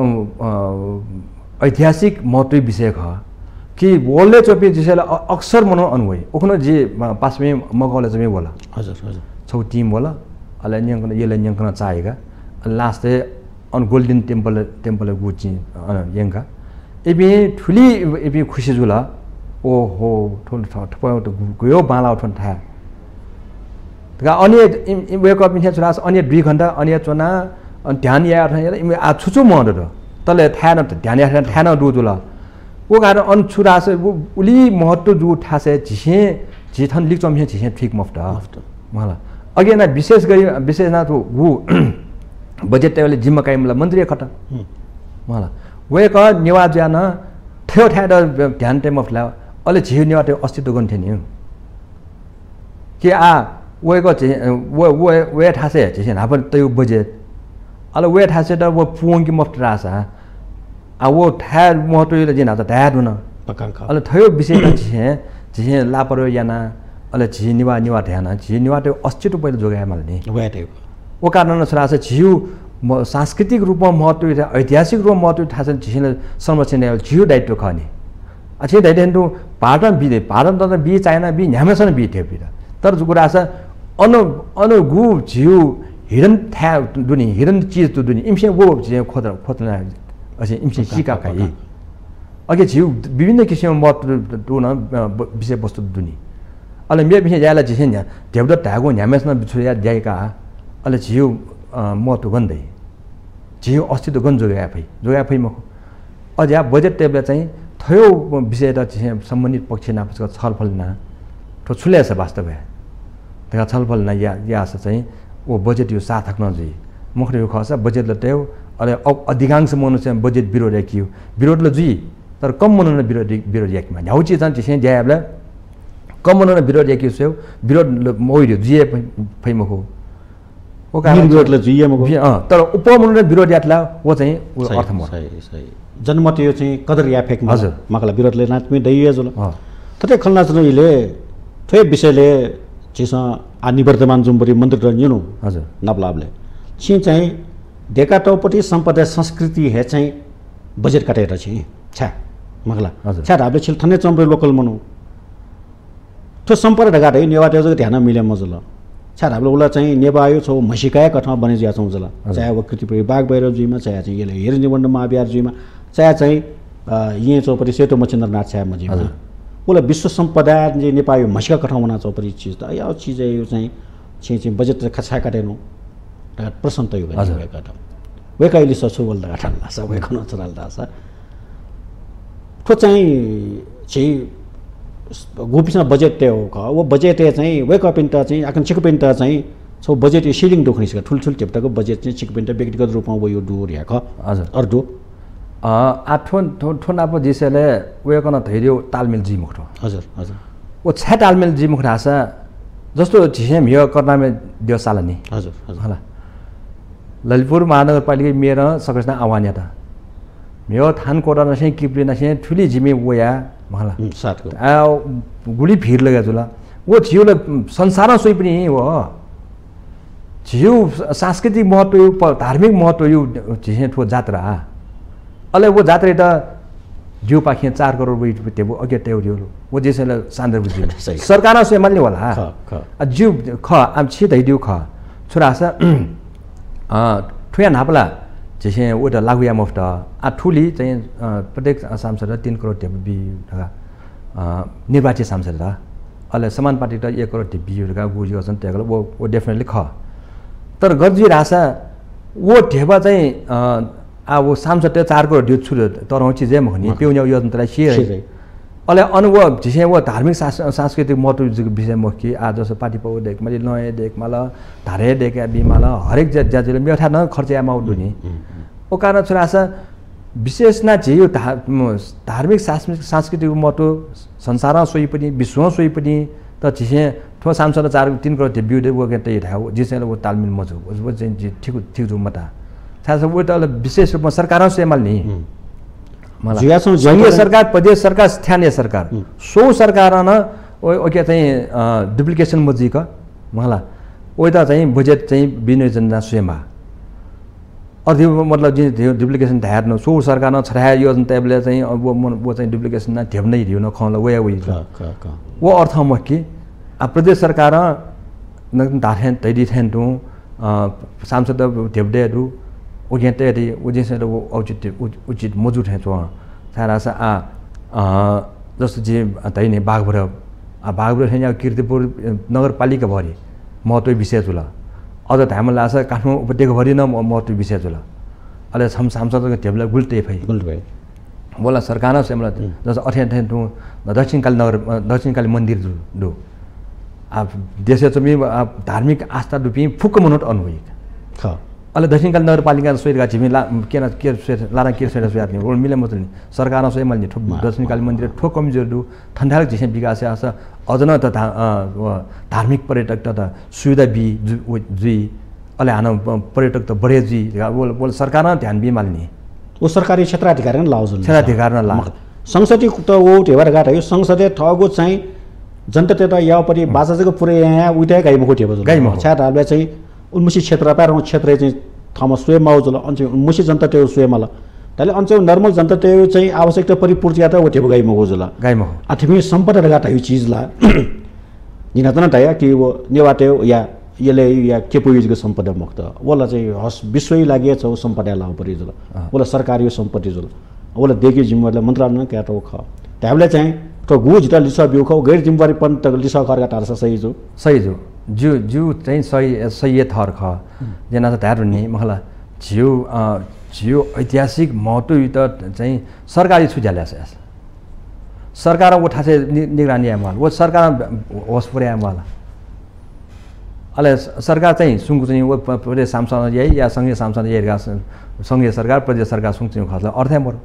S2: ऐतिहासिक महत्व विषय ख कि बोलले चोपी जिसेला अक्सर मनो अनवय ओखनो जे पास में मगौले जमे बोला
S1: हजुर हजुर
S2: छौ टीम बोला अले न्यंकन येले न्यंकन चाहेगा लास्ट अन गोल्डन टेम्पल टेम्पल गुची यंगा एबी ठुली एबी खुसी जुला ओ हो ठुल ठप गयो बाला उठन था तका अन्य वेक अप इन्हे छुरास अन्य दुई घण्टा अन्य चोना ध्यान या आ छुछु मद तले थान ध्यान या थान दुजुला वो कारण अन छुरास उली महत्व जु ठासे झिसे झिथन लिकचम हे झिसे ठीक मफ्ट मला अगे ना विशेष गरी विशेष ना तो गु बजेट टेबल जिम्मा काइमला मन्त्री खट मला वेक निवाज जान थ्यो थाय ध्यान टेम मफ्ला अले झिउ निवा त्यो अस्तित्व गन्थे नि के आ वेक वे वे वे ठासे झिसे ना पनि त्यो बजेट अले वे ठासे त वो पुङ कि मफ्ट रासा आ वो थाय महत्व जिना त थाय दुन
S1: पकांखा
S2: अले थयो विषय झिसे झिसे लापरो याना अले झि निवा निवा ध्यान झि निवा त्यो अस्तित्व पहिले जोगाए मलाई नि
S1: वे त्यो
S2: ओ कारण छरास झिउ सांस्कृतिक रूपमा महत्व ऐतिहासिक रूपमा महत्व थाहा झिसिले संरक्षण झिउ दायित्व खने अच्छे दायित्व भारतमा बिदे भारत त बि चाइना बि न्यामेसन बि थियो बिदा तर जो कुरा छ अनु अनु गु झिउ हिरन था दुनी हिरन चीज तो दुनी इमसे वो झिउ खोद खोदना अझै इमसे सिका खाइ अगे झिउ विभिन्न किसिमको महत्व दुन विषय वस्तु दुनी अले मे बिहे याला झिसेन देवद धागो न्यामेसन बिछुया जायका अले झिउ महत्व गन्दै झिउ अस्तित्व गन जोगाया फै जोगाया फै मखो अझै बजेट टेबल चाहिँ थयो विषय त सम्बन्धित पक्ष नापसको छलफल न तो छुले छ वास्तव है त्यहाँ छलफल न या या चाहिँ ओ बजेट यो साथ थक्न जि मखरे यो खसा बजेट ल त्यो अले अधिकांश मनुष्य बजेट विरोध कियो विरोध ल जुई तर कम मनन विरोध विरोध याकमा न्याउची चाहिँ चाहिँ ज्याबले कम मनन विरोध याकियो सेउ विरोध मोइरो जुए फै मखो ओ कारण
S1: विरोधले जुइए मखो
S2: तर उपमनन विरोध यातला वो चाहिँ अर्थ म
S1: सही सही जनमत यो चाहिँ कदर या फेक
S2: हजुर
S1: मकला विरोधले नाचमी दैय जुल तते खल्ना जुले थ्वे विषयले चिस आ निवर्तमान जुम्बरी मन्त्र र न्युनु
S2: हजुर
S1: नबलाबले छि चाहिँ डेका टौपटी सम्पदा संस्कृति हे चाहिँ बजेट काटेर छि छा मगला छा हामीले छिल थन्ने चम्बे लोकल मनु त्यो सम्पर्क ढगा दै नेवा त्यो ध्यान मिले मजुल छा हामीले उला चाहिँ नेवा आयो छौ मसिकाय कठमा बने ज्या छौ जला चाहे वो कृति बाग बाहिर जुइमा चाहे चाहिँ यसले हेर निबन्ध महाविहार जुइमा चाहे चाहिँ यहाँ चौपटी सेतो मचिन्द्रनाथ छाया मजिमा उला विश्व सम्पदा जे नेपाली मसिका कठमा बना चौपटी चीज त यो चीज यो चाहिँ छि छि बजेट खछा काटेनु प्रश्न त यो गरेका त वे कहिले ससु बोल्दा ठल्ला सब वे खन चलाल्दा छ तो चाहिँ छि गोपिसमा बजेट त्यो हो वो बजेट चाहिँ वेक अप इन त चाहिँ आकन चिकपिन त चाहिँ सो बजेट यो सिलिङ दोखनिसका ठुल ठुल टेप्टाको बजेट चाहिँ चिकपिन त व्यक्तिगत रूपमा वो यो डुर याक
S2: हजुर
S1: अर्दो
S2: अ आठोन ठोन आप जिसले वे कन धैर्य तालमेल जी मुखरो
S1: हजुर हजुर
S2: वो छ तालमेल जी मुख रासा जस्तो झिसेम यो कर्नामे देवशाला नि
S1: हजुर हजुर
S2: होला ललितपुर महानगरपालिका मेयर सकसना आवान्यता मेयो थान कोडा नसे किप्ले नसे ठुली जिमे वया मला
S1: साथको
S2: आ गुली भिर लगा जुला वो झिउले संसारमा सोइ पनि हो झिउ सांस्कृतिक महत्व धार्मिक महत्व यो झिसे ठो जात्रा अले वो जात्रा त जिउ पाखिया चार करोड रुपैयाँ टेबो अगे टेउ दियो वो जेसले सान्दर बुझियो सरकार से मान्ने होला ख जिउ ख आम छि दै दिउ ख छोरासा अ ठुया नापला जेसे वो त लागुया मफ्त आ ठुली चाहिँ प्रत्येक सांसद तीन करोड टेबो बि ढगा निर्वाचित सांसद र अले समान पार्टी त एक करोड टेबो बि ढगा गुजियो छन् त्यगले वो वो डेफिनेटली ख तर गर्जी रासा वो ढेबा चाहिँ आ वो सांसद चार करोड दियो छु तर चीज जे मखनी पिउन्या योजनालाई सिए अले अनुभव जिसे वो धार्मिक सांस्कृतिक महत्व विषय मखी आ जसो पार्टी पौ देख मैले नय देख माला धारे देख बिमाला हरेक जातिले मेठा न खर्च या माउ दुनी ओ कारण छरासा विशेष न जे यो धार्मिक सांस्कृतिक महत्व संसारमा सोही पनि विश्वमा सोही पनि त जिसे ठो सांसद चार तीन करोड बिउ दे वो के तै धाउ जिसेले वो तालमेल मजो वो चाहिँ ठीक ठीक रुमता थाहा छ वो त विशेष रूपमा सरकार से माल नि मलाई संघीय सरकार प्रदेश सरकार स्थानीय सरकार सो सरकार न ओ के चाहिँ डुप्लिकेसन मजी क मलाई ओ त चाहिँ बजेट चाहिँ विनियोजन स्वयंमा अझै मतलब जे डुप्लिकेसन धार न सो सरकार न छराया योजना टेबले चाहिँ वो वो चाहिँ डुप्लिकेसन न ढेब्नै दियो न खला वया वइ वो अर्थ म के आ प्रदेश सरकार न धारन तैदि थेन दु सांसद ढेब्दे दु उगे तयारी उजे से वो औचित उचित मौजूद है जो सारा सा आ जस्तो जे तैने बागभर आ बागभर है कीर्तिपुर नगरपालिका भरि महत्त्व विषय जुल अझ धाम लाछ काठमाडौँ उपत्यका भरि न महत्त्व विषय जुल अले हम सांसदको टेबल गुल्टे भई
S1: गुल्ट भई
S2: बोला सरकार से मतलब जस्तो अठ्याठ दक्षिणकाली नगर दक्षिणकाली मन्दिर दो अब देश चाहिँ धार्मिक आस्था दुपी फुक्क मनोट अनुभूति
S1: ख
S2: अले दक्षिणकाली नगरपालिका सोइरगा छिमे ला के न के लारा के सोइरा सोइरा नि मिले मतलब सरकार सोइ मैले ठोक दक्षिणकाली मन्दिर ठोक कमजोर दु ठण्डाल जिसे विकास आछ अझन त धार्मिक पर्यटक त सुविधा बि जुइ अले हान पर्यटक त बढे जी बोल बोल सरकार ध्यान बि माल्ने
S1: वो सरकारी क्षेत्राधिकारी ने लाउजन
S2: क्षेत्राधिकारी ने ला
S1: संसदीय त वो टेवर गाट है संसदीय ठगो चाहिँ जनता त या परि बाजाजको पुरै यहाँ उइतै गाई मुखो टेबो
S2: गाई मुखो
S1: छाटाले चाहिँ उन्मुसी क्षेत्र पारौँ क्षेत्र चाहिँ ठाउँमा स्वयं माउजल अन्च उन्मुसी जनता त्यो स्वयं मला तले अन्च नर्मल जनता त्यो चाहिँ आवश्यकता परिपूर्ति आता वो टेबो गाई मुखो जला
S2: गाई मुखो
S1: अथमी सम्पदा गाट है चीज ला निना त न तया कि वो नेवाटे या यसले या के पुगेको सम्पदा मुक्त वला चाहिँ हस विश्वै लागि छ सम्पदा लाउ परि जुल वला सरकारी सम्पत्ति जुल वला देखि जिम्मेवारीले मन्त्रालय क्या त ख त्याबले चाहिँ तो गु जिता लिसा बिउ ख गैर जिम्मेवारी पण त लिसा खरका टारसा सही जो
S2: सही जो जु जु चाहिँ सही सही थर ख जना त धार नि मखला जिउ जिउ ऐतिहासिक महत्त्व त चाहिँ सरकारी छुजाले छ सरकार उठा से निगरानी आमल वो सरकार होस पुरे आमल अले सरकार चाहिँ सुंगु चाहिँ वो प्रदेश सांसद यही या संघीय सांसद यही संघीय सरकार प्रदेश सरकार सुंग चाहिँ खर्च अर्थ मर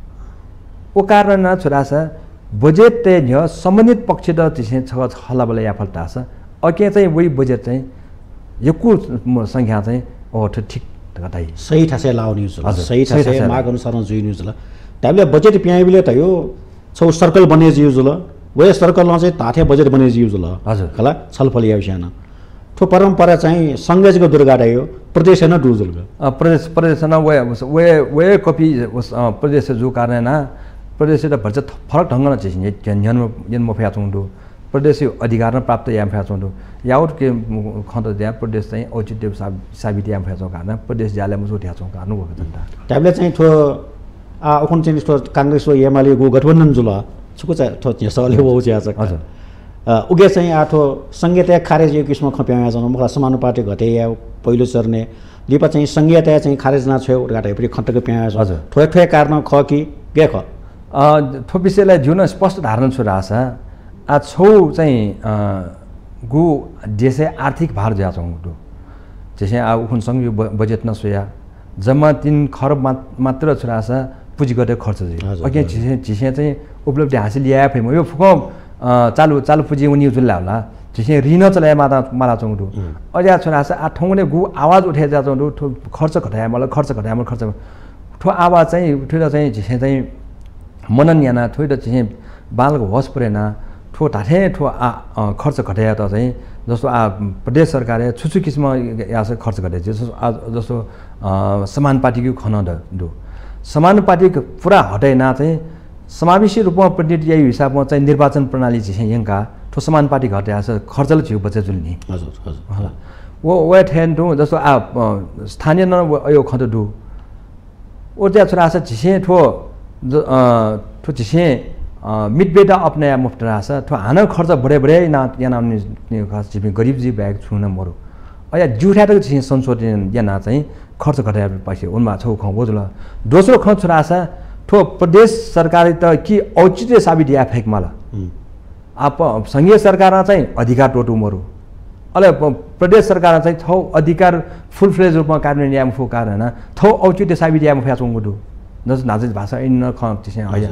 S2: वो कारण न छोरा छ बजेट ते न सम्बन्धित पक्ष द चाहिँ छ हला बले या फलता छ अके चाहिँ वही बजेट चाहिँ यकु संख्या चाहिँ ओ ठीक गताई
S1: सही ठासे लाउ न्यूज सही ठासे माग अनुसार जुइ न्यूज ल ताबले बजेट प्याइबले त यो छौ सर्कल बने न्यूज ल वे सर्कल न चाहिँ ताथे बजेट बने न्यूज ल
S2: हजुर
S1: कला छलफल या विषय न ठो परम्परा चाहिँ संघेजको दुर्गाडा यो प्रदेश न डुजुल
S2: प्रदेश प्रदेश न वे वे वे कपी प्रदेश जो कारण ना प्रदेश त भर्छ फरक ढंग न चाहिँ जन्म जन्म फ्या छौं दो प्रदेश अधिकार न प्राप्त या फ्या छौं दो याउट के खन्त ज्या प्रदेश चाहिँ औचित्य साबित या फ्या छौं कारण प्रदेश जाले मुसो ठ्या छौं कारण हो जनता
S1: ट्याबले चाहिँ ठो आ अखन चाहिँ ठो कांग्रेस व एमाले गो गठबन्धन जुल छुको चाहिँ ठो यसले हो ज्या छ हजुर उगे चाहिँ आठो संघीयता खारेज यो किसिम खप्यामा जानु मखला समानुपातिक घटे या पहिलो चर्ने लिपा चाहिँ संघीयता चाहिँ खारेज न छ्यो गाटे पनि खट्टको प्यामा हजुर ठोय ठोय कारण ख कि के ख
S2: अ थो विषयलाई जुन स्पष्ट धारणा छु राछ आ छौ चाहिँ गु देशे आर्थिक भार ज्या छौ दु जैसे आ उखुन संघ यो बजेट न सोया जम्मा तीन खरब मात्र छु राछ पुँजी गटे खर्च चाहिँ अगे जिसे जिसे चाहिँ उपलब्धि हासिल या फेम यो फुको चालु चालु पुँजी उनी जुल्ला होला जिसे ऋण चलाए माता माला चौडु अझा छोरा छ आ ठौने गु आवाज उठे जा चौडु खर्च घटाए मलाई खर्च घटाए मलाई खर्च ठो आवाज चाहिँ उठेर चाहिँ जिसे चाहिँ मनन याना थोइ त चाहिँ बालको होस परेना ठो ढाठे ठो आ खर्च घटाए त चाहिँ जस्तो आ प्रदेश सरकारले छुछु किसिम या खर्च घटाए जस्तो जस्तो समानुपातिक खन दो समानुपातिक पुरा हटाइना चाहिँ समावेशी रूपमा प्रतिनिधि हिसाबमा चाहिँ निर्वाचन प्रणाली चाहिँ यहाँका ठो समानुपातिक हटाए छ खर्चले छिउ बचे जुल्ने
S1: हजुर हजुर
S2: वो वे ठेन दु जस्तो आ स्थानीय न यो खत दु ओ ज्या छोरा छ झिसे ठो ठो झिसे मिटबेटा अपनाया मुफ्त राछ ठो हान खर्च बढे बढे ना याना नि खास जिबे गरीब जी ब्याग छुन मरो अया जुठा त झिसे संशोधन याना चाहिँ खर्च घटाए पैसा उनमा छौ ख बोजल दोस्रो ख छोरा छ ठो प्रदेश सरकार त कि औचित्य साबित या फेक माला आप संघीय सरकार चाहिँ अधिकार टोटु मरु अले प्रदेश सरकार चाहिँ थौ अधिकार फुल फ्लेज रूपमा कार्यान्वयन या फो कारण थौ औचित्य साबित या फ्या चंगु जस नाजिज भाषा इन ख तिसे हया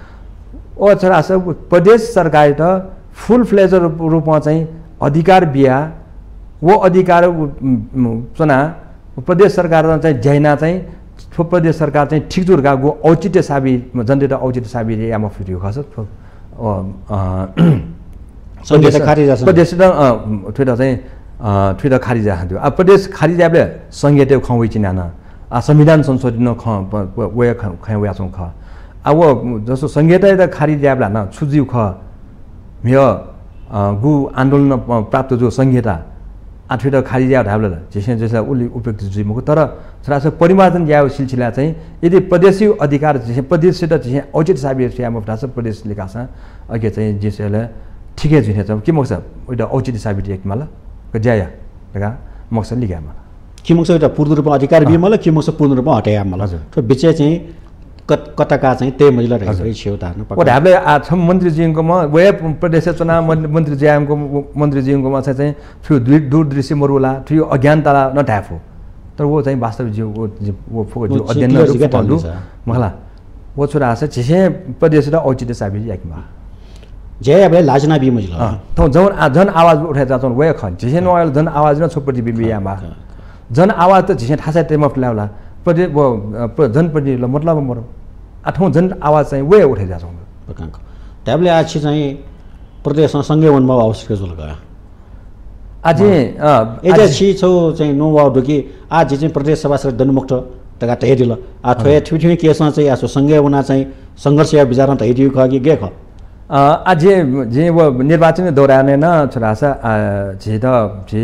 S2: ओ छोरा सब प्रदेश सरकार त फुल फ्लेज रूपमा चाहिँ अधिकार बिया वो अधिकार चना प्रदेश सरकार चाहिँ जैना चाहिँ प्रदेश सरकार चाहिँ ठिक जुरगा गो औचित्य साबित जनता औचित्य साबित यामा फिरियो खस
S1: संघीय खारिज
S2: प्रदेश त ठुटा चाहिँ ठुटा खारिज हान्थ्यो अब प्रदेश खारिजले संघीय खवै चिनाना आ संविधान संशोधन ख वे खवया छौ ख अब वो जस्तो संघीयता त खारिज याबला न छुजिउ ख मिय गु आन्दोलन प्राप्त जो संघीयता आठवटा खाली ज्या ढाब्ला जेसे जसलाई उली उपयुक्त जुइमको तर सरासर परिमार्जन ज्या सिलसिला चाहिँ यदि प्रदेशीय अधिकार जेसे प्रदेशबाट जेसे औचित साबित छ्याम भाषा प्रदेश लेखासा अघि चाहिँ जेसेले ठिकै जुने छ के मक्स एउटा औचित साबित एक मला ज्याया लगा मक्स लिगा मला
S1: के मक्स एउटा पूर्ण रूपमा अधिकार बि मला के मक्स पूर्ण रूपमा हटाया मला तो बिचे चाहिँ कतका चाहिँ त्यही महिला रहेछ छेउ तार्नु
S2: पर्छ ओ हामीले आ छ मन्त्रीजीकोमा वे प्रदेश चुनाव मन्त्री ज्यामको मन्त्रीजीकोमा चाहिँ थियो दूरदृश्य मरुला थियो अज्ञानता नठाफो तर वो चाहिँ वास्तविक जो वो वो जो अध्ययन गर्नु मला वो छोरा आछ छिसे प्रदेश र औचित्य साबित याकमा
S1: जय अब लाजना बि महिला
S2: त जन जन आवाज उठाइ जाछन् वे खन छिसे न जन आवाज न छोपटी बिबियामा जन आवाज त छिसे ठासै तेमा फलाउला प्रदेश जनप्रति मतलब मरो आठौँ जन आवाज चाहिँ वे उठे जाछौँ
S1: पकाङ ट्याबले आज चाहिँ प्रदेशमा सँगै वनमा आवश्यक जुल गयो
S2: आज
S1: एजा छि छौ चाहिँ नो वाउ कि आज चाहिँ प्रदेश सभा सर दनमुक्त तगा तहेदिल आ थ्वे ठुठुनी केसमा चाहिँ आसो सँगै वना चाहिँ सङ्घर्ष या विचारमा तहेदिउ ख कि गे ख
S2: आज जे वो निर्वाचन दौरान न छोरासा जे त जे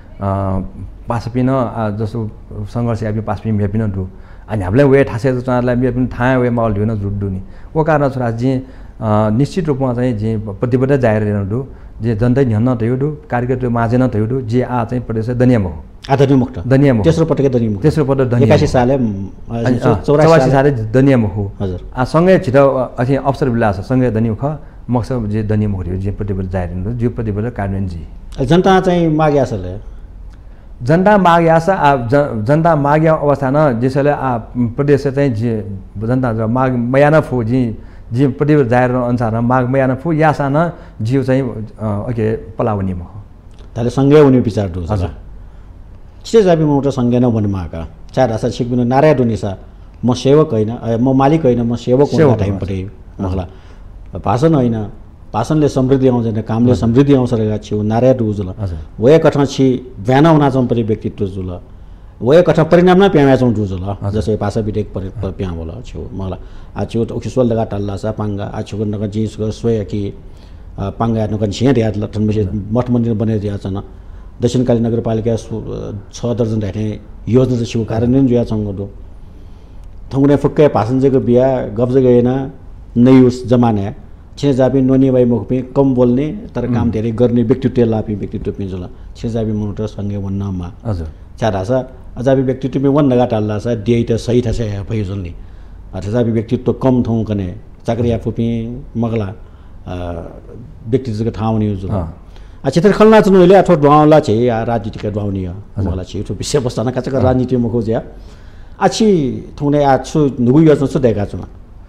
S2: पासपिन जसो सङ्घर्ष या पासपिन भेपिन दु अनि हामीलाई वे ठासे चुनावलाई पनि थाहा वे माहौल ढुन जुड्डु नि वो कारण छोरा जे निश्चित रूपमा चाहिँ जे प्रतिबद्ध जाहेर रहनु जे जनता न्हन तयुडु कार्यकर्ता माझेन तयुडु जे आ चाहिँ प्रदेश दनिया मो
S1: आधुनिक मुक्त
S2: दनिया मो
S1: तेस्रो पटक दनिया मुक्त
S2: तेस्रो पटक दनिया
S1: एकासी साले
S2: चौरासी साले दनिया मो हो
S1: हजुर
S2: आ सँगै छिटो अथि अवसर बिलास सँगै दनिया ख मक्सद जे दनिया मो जे प्रतिबद्ध जाहेर रहनु जे प्रतिबद्ध कार्यान्वयन जी
S1: जनता चाहिँ मागे असले
S2: जनता माग्या आशा जनता माग्या अवस्था न जसले आ प्रदेश चाहिँ जे जनता माग मयाना फो जी जी प्रतिबद्ध जाहेर अनुसार माग मयाना फो यासा न जीव चाहिँ ओके पलावनी म
S1: ताले सँगै उनी विचार दु हजुर छिटे जाबी म उठा सँगै न भन्नु माका चार आशा छिक बिनु नारायण दुनिसा म सेवक हैन म मालिक हैन म सेवक हुँ टाइम पटे मखला भाषण हैन भाषणले समृद्धि आउँदैन कामले समृद्धि आउँछ रहेका छु नारायण दुजुल वय कठा छि भ्याना हुना चम्परी व्यक्तित्व जुल वय कठा परिणाम न प्यामा चौ दुजुल जसै भाषा विटेक पर प्या बोल छु मला आ छु त उखिसोल लगा टल्ला सा पांगा आ छु नग जिस ग सोय कि पांगा नग छिया दिया लटन में मठ मन्दिर बने दिया छन दक्षिणकाली नगरपालिका छ दर्जन रहने योजना छु कार्यान्वयन जुया छंग दो थंगने फक्के भाषण जको बिया गफ जगेना नै उस जमाना छे जाबी नोनी भाइ मुखपी कम बोल्ने तर काम धेरै गर्ने व्यक्तित्व लापी व्यक्तित्व पिजुला छे जाबी मोटर सँगै वन्नमा
S2: हजुर
S1: चार आसा अजाबी व्यक्तित्व में वन लगा टाल्ला सा दिए त सही था से भइ जुल्नी अथवा जाबी व्यक्तित्व कम थौ कने चाकरिया फुपी मगला व्यक्तित्वको ठाउँ नि जुल आ क्षेत्र खल्ना चुनले अथवा ड्वाउला छे या राजनीतिक ड्वाउनी मला छे तो विषय वस्तुना काचक राजनीति मुखो ज्या आछि थुने आ छु नुगु योजना छु देखा छु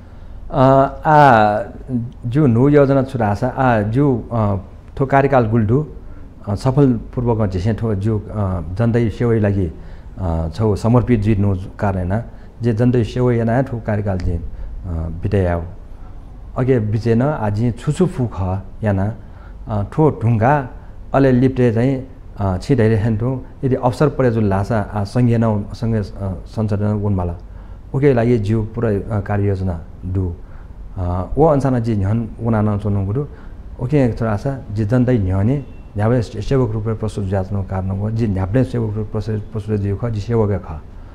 S2: आ जो नो योजना छुरासा आ जो थो कार्यकाल गुल्डु सफलपूर्वक जेसे थो जो जनता सेवै लागि छौ समर्पित जी नो कारण जे जनता सेवै याना थो कार्यकाल जे बितायाउ अगे बिचेन आजि छुछु फुख याना ठो ढुङ्गा अले लिप्टे चाहिँ छिडैले हेन्टो यदि अवसर परे जो लासा संघीय न संघीय संसद उनमाला ओके लागि जिउ पुरै कार्ययोजना दु वो अनुसार जी न्हन उना न चुनु गुरु ओके थोड़ा सा जी जनता न्हने न्याबे सेवक रूप प्रस्तुत जाच्नु कारण हो जी न्याबले सेवक रूप प्रस्तुत प्रस्तुत जिउ ख जी सेवक ख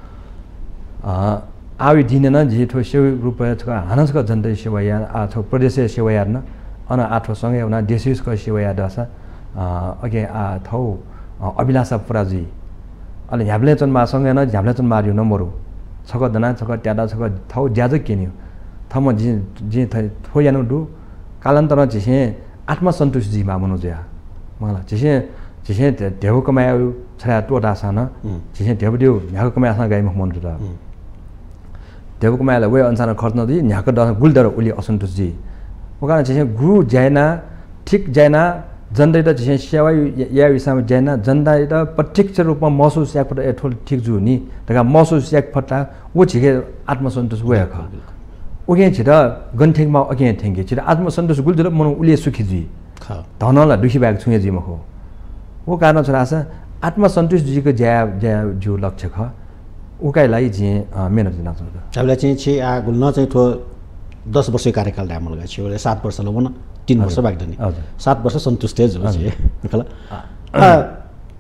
S2: आवी दिन न जी थो सेवक रूप छ हानसको जनता सेवा या अथवा प्रदेश सेवा या न अन आठो सँगै उना देशको सेवा या दसा ओके आ थौ अभिलाषा पुराजी अनि न्याबले चन मा सँगै न न्याबले चन मारियो न मरु छक दना छक ट्याडा छक थौ ज्याज किन्यो थम जी जी थो यानु दु कालान्तर जिसे आत्मसन्तुष्टि जी मा मनु ज्या मला जिसे जिसे देव कमायो छरा टोटा सान जिसे देव दिउ न्याको कमाया सा गाइ म मन र देव कमायाले वे अनुसार खर्च नदि न्याको द गुलदर उली असन्तुष्टि जी ओका जिसे गुरु ज्याना ठीक ज्याना जनता त जिसे सेवा या विषयमा ज्याना जनता त प्रत्यक्ष रूपमा महसुस याक फटा एठोल ठीक जु नि तका महसुस याक फटा वो छिके आत्मसन्तुष्ट वे ख ओके छिटा गन्ठेकमा अगे थेंगे छिटा आत्मसन्तुष्ट गुलदर मनु उली सुखी जी
S1: ख
S2: धनला दुखी बाग छुए जी मखो वो कारण छोरा छ आत्मसन्तुष्ट जी को ज्या ज्या जो लक्ष्य ख उकाइ लागि जे मेहनत दिन सक्छ
S1: सबले चाहिँ छि आ गुल्न चाहिँ थो दस वर्ष कार्यकाल डामल गा छि सात वर्ष लवन तीन वर्ष बाग दनी सात वर्ष सन्तुष्ट है जो छि खला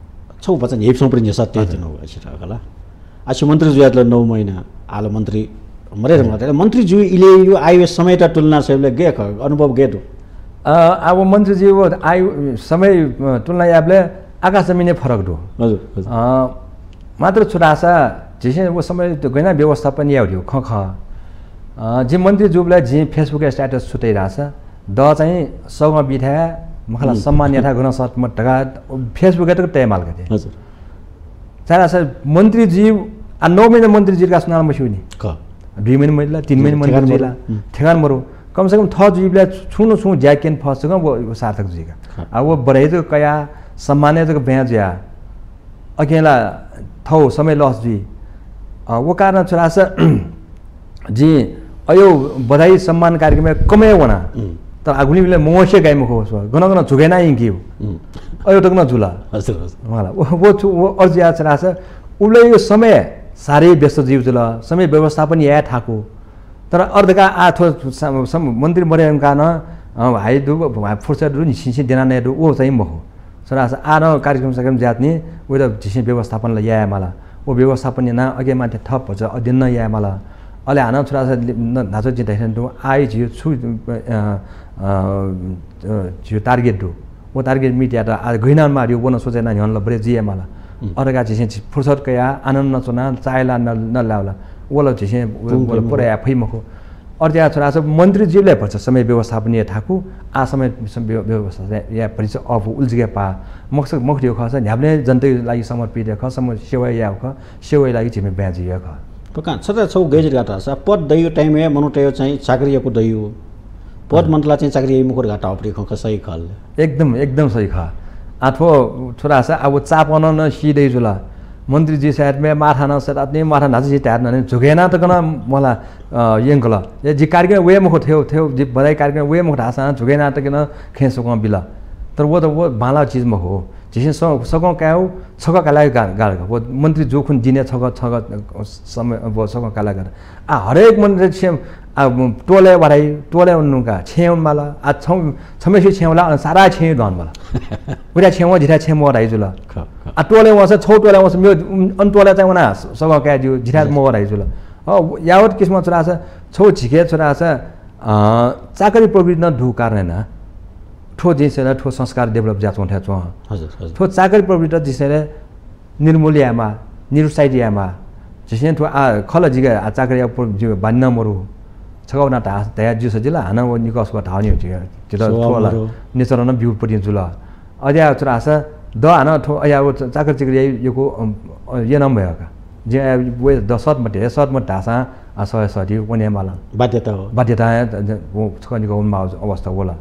S1: छौ बच्चन हेप्सौँ पनि सत्य दिनु होला आशी मन्त्री जुयातले नौ महिना आलो मन्त्री मरेर मात्रै मन्त्रीज्यू इले यो आयु समय त तुलना सबले गे अनुभव गेटो
S2: अब मन्त्रीज्यू आयु समय तुलना याबले आकाश जमिने फरक दो
S1: हजुर
S2: मात्र छोरासा जिसे वो समय त्यो गैना व्यवस्थापन याउ ख ख जे मन्त्रीज्यूलाई जे फेसबुक स्ट्याटस छुटाइरहेछ द चाहिँ सौमा बिठा मखला सम्मान यथा गर्न सट मटका फेसबुक त तयमाल गथे
S1: हजुर
S2: चारा सर मन्त्रीज्यू आ नौ महिना मन्त्रीज्यू का सुनाल मसिउनी
S1: क
S2: दुई महिना महिला तीन महिना मन्त्रीज्यूला ठेगान मरो कम से कम थ जुइबले छुनु छु ज्याकेन फस वो सार्थक जुइका अब वो बढाइ त कया सम्मानित को ब्याज या अकेला थौ समय लस जी वो कारण छोरा से जी अयो बधाई सम्मान कार्यक्रम में कमे वना तर आगुनी बेला मोसे गाई मुखो गन गन झुगेना इंकी अयो तक न झुला
S1: हजुर हजुर
S2: मलाई वो वो अर्ज या छोरा से उले यो समय सारे व्यस्त जीव जुला समय व्यवस्थापन या ठाको तर अर्धका आथो मन्त्री मर्याम कान हाइ दु फुर्सद रु निसिसि देना ने दु ओ चाहिँ मखो छोरा से आन कार्यक्रम कार्यक्रम जातनी वो त जिसे व्यवस्थापन ल या मला वो व्यवस्थापन ना अगे माथे थप भन्छ अध्ययन न या मला अले हाना छोरा से नाचो जिताइसन दु आइ जियो छु जियो टार्गेट दु वो टार्गेट मिट या त आ गइना मारियो बोन सोचेना हन ल बरे जिया मला अरगा जिसे फुर्सद कया आनन्द नचना चाइला न लाउला ओला जिसे ओला पुरा या फैमखो अर्जा छोरा से मन्त्री जीवले भन्छ समय व्यवस्थापन या ठाकु आ समय व्यवस्था या परिचय अफ उल्जिगे पा मकसद मखरियो खस न्याबले जनता लागि समर्पित ख सम सेवा या ख सेवा लागि जिमे ब्याजी या ख
S1: पका छता छौ गेज गाटा स पद दैयो टाइम या मनुटयो चाहिँ चाकरीको दैयो पद मन्त्रीला चाहिँ चाकरी मुखर घाटा अपरे ख सही खल
S2: एकदम एकदम सही ख आथो छोरा से अब चापन न सिदै जुला मन्त्री जी साइड में माथा न सत अपने माथा नाच जी तयार न झुगेना त कना मला यंगला ये जी कार्यक्रम वे मुख थियो थियो जी बधाई कार्यक्रम वे मुख ढासा झुगेना त कना खेसो क बिला तर वो त वो बाला चीज म हो जिसे सगो काउ छग काला गाल वो मन्त्री जोखुन दिने छग छग समय वो सगो काला गाल आ हरेक मन्त्री छेम आ टोले बढाई टोले उनुका छेउ माला आ छौ छमेसी छेउला सारा छे गन माला पुरा छेउ झिरा छेम राइ जुल आ टोले वस छौ टोले वस मे अन टोले चाहिँ वना सगो का जु झिरा म राइ जुल ह यावत किस्म छोरा छ छौ झिके छोरा छ चाकरी प्रवृत्ति न दु कारण न ठो जिसेला ठो संस्कार डेभलप जाछ उठा छ
S1: हजुर हजुर
S2: ठो चाकरी प्रवृत्ति जिसेले निर्मूल्यामा निरुसाइडियामा जिसे ठो आ खल जिगा आ चाकरी जो बान्न मरु छगाउना ता तया जु सजिला हाना वो निकसको ठाउनी हो जिगा जिला ठोला नेचर न भ्यू पटि जुला अज्या छोरा छ द हाना ठो अया वो चाकरी चिकरी योको ये नाम भएका जे वो दसत मटे सत मट ढासा आ सय सदी वने माला
S1: बाध्यता हो
S2: बाध्यता वो छकनिको उनमा अवस्था होला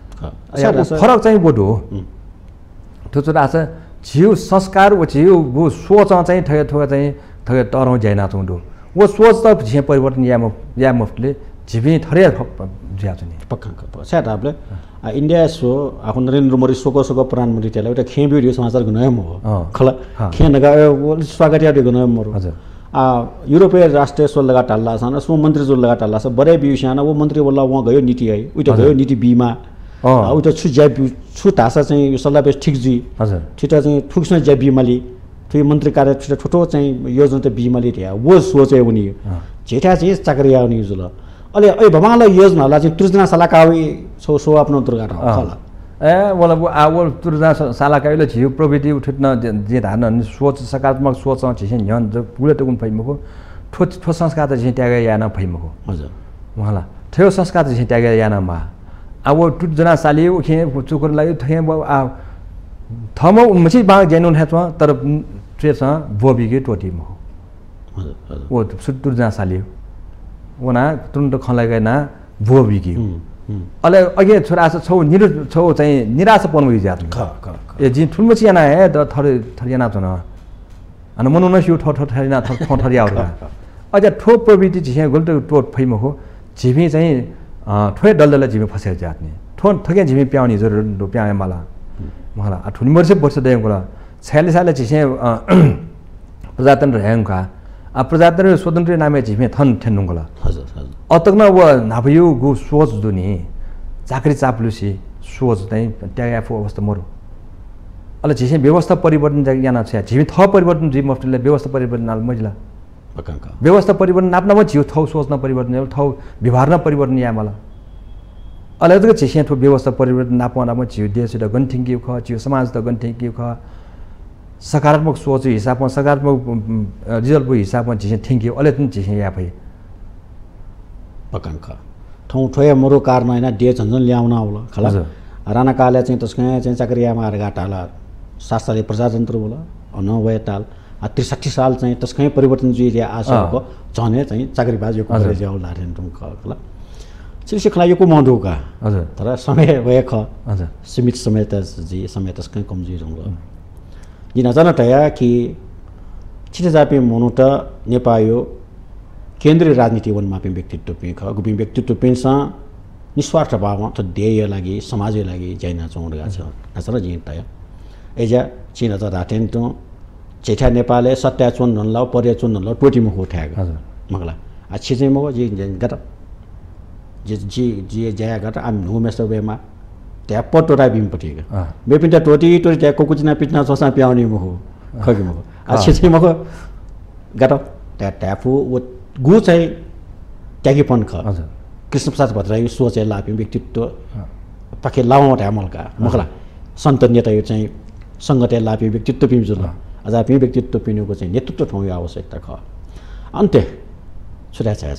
S2: फरक चाहिँ बोडो हो त्यो छोरा छ जिउ संस्कार वो जिउ वो सोच चाहिँ ठगे ठगे चाहिँ ठगे तरौ जाइना चुंडो वो सोच त जे परिवर्तन या या मुफ्तले जिबी थरे ज्या छ नि
S1: पक्का साथ आपले इन्डिया सो आफू नरेन्द्र मोदी सोको सोको प्रधानमन्त्री त्यसलाई एउटा खे भिडियो समाचार गुनायम हो खला खे नगा वो स्वागत या गुनायम हो हजुर आ युरोपीय राष्ट्रिय स्व लगा टाल्ला छ सो मन्त्री जो लगा टाल्ला छ बडे बिउसाना वो मन्त्री बोल्ला वहाँ गयो नीति है उइटा गयो नीति बीमा अ उइटा छु ज्या छु तासा चाहिँ यो सल्लाह बेस ठीक जी हजुर छिटा चाहिँ ठुक्सन ज्या बीमाली त्यो मन्त्री कार्य छिटा ठोटो चाहिँ योजना त बीमाली थिया वो सोचे उनी जेठा चाहिँ चाकरी आउने जुल अले ए भमाला योजनाला चाहिँ तुर्जना सलाकावी सो सो आफ्नो दुर्घटना होला
S2: ए वाला वो आ वो तुर्जना सलाकावीले छियो प्रवृत्ति उठ्न जे धारण सोच सकारात्मक सोच चाहिँ झन् पुले टकुन फैमको ठो ठो संस्कार त चाहिँ त्यागे या न फैमको हजुर उहाँला थियो संस्कार चाहिँ त्यागे या न मा अब वो तुर्जना साली उखे चुकुर लागि थे आ थमो मछि बाग जेनुन हेछ तर ट्रेस बोबीके टोटी म
S1: हजुर हजुर
S2: वो तुर्जना साली वना तुरन्त खलागे ना बोबीके अले अगे छोरा छौ निर छौ चाहिँ निराश पर्नु जात
S1: ख ख
S2: ए जि ठुलमछि याना हे द थरे थरियाना छन अन मनु न सिउ ठ ठ थरिना ठ ठ थरिया हो अझ ठो प्रवृत्ति चाहिँ गोल्ट टोट फैम हो जिमी चाहिँ ठोय डलडल जिमी फसे जात नि ठो ठगे जिमी प्याउनी जरुर दो प्याए मला मला आ ठुनी वर्ष वर्ष देम गोला छयालिस साल चाहिँ प्रजातन्त्र रहेका आ प्रजातन्त्र स्वतन्त्र नामे जिमे थन ठेन्नु गोला
S1: हजुर हजुर
S2: अतकन व नाभयो गु सोच दुनी चाकरी चापलुसी सोच चाहिँ त्यागे आफू अवस्था मरु अले झिसे व्यवस्था परिवर्तन जाके याना छ झिमे थ परिवर्तन जि मफ्टले व्यवस्था परिवर्तन नाल मजिला
S1: पक्का
S2: व्यवस्था परिवर्तन नाप्नमा झिउ थौ सोच्न परिवर्तन थौ व्यवहारमा परिवर्तन या मला अले त झिसे थौ व्यवस्था परिवर्तन नाप्नमा म झिउ देश द गन्थिङ्की ख झिउ समाज द गन्थिङ्की ख सकारात्मक सोच हिसाबमा सकारात्मक रिजल्टको हिसाबमा झिसे थिङ्की अले त झिसे या भए
S1: पक्का ठौ ठोय मरो कारण हैन डे झन्झन ल्याउन आउला खला राणा काले चाहिँ तस्कै चाहिँ चाकरियामा गाटाला सात साले प्रजातन्त्र बोला नभए ताल त्रिसठी साल चाहिँ तस्कै परिवर्तन जुइ आशको झने चाहिँ चाकरी बाजुको गरेर जाउला रेन्टुङ खला सिर्से खला यो को मधुका
S2: हजुर
S1: तर समय भए ख
S2: हजुर
S1: सीमित समय त जी समय तस्कै कमजोर हुँलो जिन जान तया कि छिटे जापे मनु त नेपायो केन्द्रीय राजनीति वन मापे व्यक्तित्व पे ख गुपी व्यक्तित्व पेसा निस्वार्थ भावमा त ध्येय लागि समाजको लागि जाइन चौडगा छ नसर जिन तया एजा चिन त राटेन त चेठा नेपालले सत्याचुन नलाउ पर्याचुन नलाउ टोटी मुख उठाएको
S2: हजुर
S1: मगला आ छिजे मगो जी गत जी जी जी जाया गत आम नु मेसो बेमा त्या पटोरा बिम पटिएको बेपिन्टा टोटी टोटी त्या कोकुचिना पिटना सोसा प्याउने मुख खगे मुख आ छिजे मगो गत त्या ट्याफु व गु चाहिँ त्यागीपन ख
S2: हजुर
S1: कृष्ण प्रसाद भट्टराई सोचे लापि व्यक्तित्व पाखे लाउँ मलका मखला सन्त नेता यो चाहिँ सङ्गते लापि व्यक्तित्व पिम जुल अझ पि व्यक्तित्व पिनुको चाहिँ नेतृत्व ठाउँ आवश्यकता ख अन्त्य छुट्या छ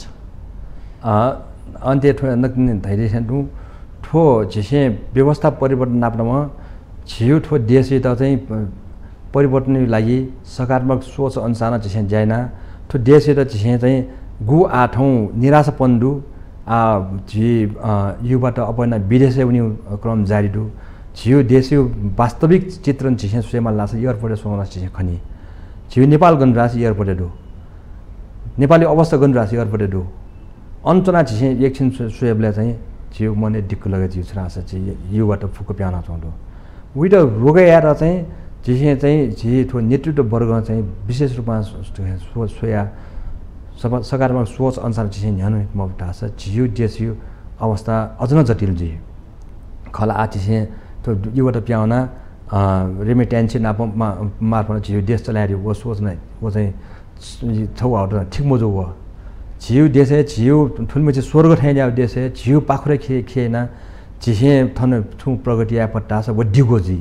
S2: अन्त्य ठो नक्ने धैर्य ठो ठो झिसे व्यवस्था परिवर्तन नाप्नमा छिउ ठो देश त चाहिँ परिवर्तनको लागि सकारात्मक सोच अनुसार झिसे जाइना ठो देश त झिसे चाहिँ गु आठौँ निराशापन्दु आ झि युबाट अपना विदेश उनी क्रम जारी दु झिउ देश वास्तविक चित्रण झिसे सुमा लास एयरपोर्ट सोना झिसे खनी झिउ नेपाल गणराज एयरपोर्ट दु नेपाली अवस्था गणराज एयरपोर्ट दु अन्तना झिसे एकछिन सुएबले चाहिँ झिउ मने दिक्क लगे झिउ छरास चाहिँ युबाट फुको प्याउन चाहदो उइट रोगे यार चाहिँ झिसे चाहिँ झि ठो नेतृत्व वर्ग चाहिँ विशेष रूपमा सोया सकारात्मक सोच अनुसार झिसे न्यानो मौटा छ झिउ देशियो अवस्था अझ न जटिल जी खला आछिसे तो युबाट प्याउना रेमिटेन्स नाप मार्फत झिउ देश चलायो वो सोच नै वो चाहिँ छौ आउट ठिक मजो हो झिउ देश झिउ ठुलमे चाहिँ स्वर्ग ठाइ जाउ देश झिउ पाखुरे खे खेना झिसे थन ठु प्रगति या पट्टा छ वडिगो जी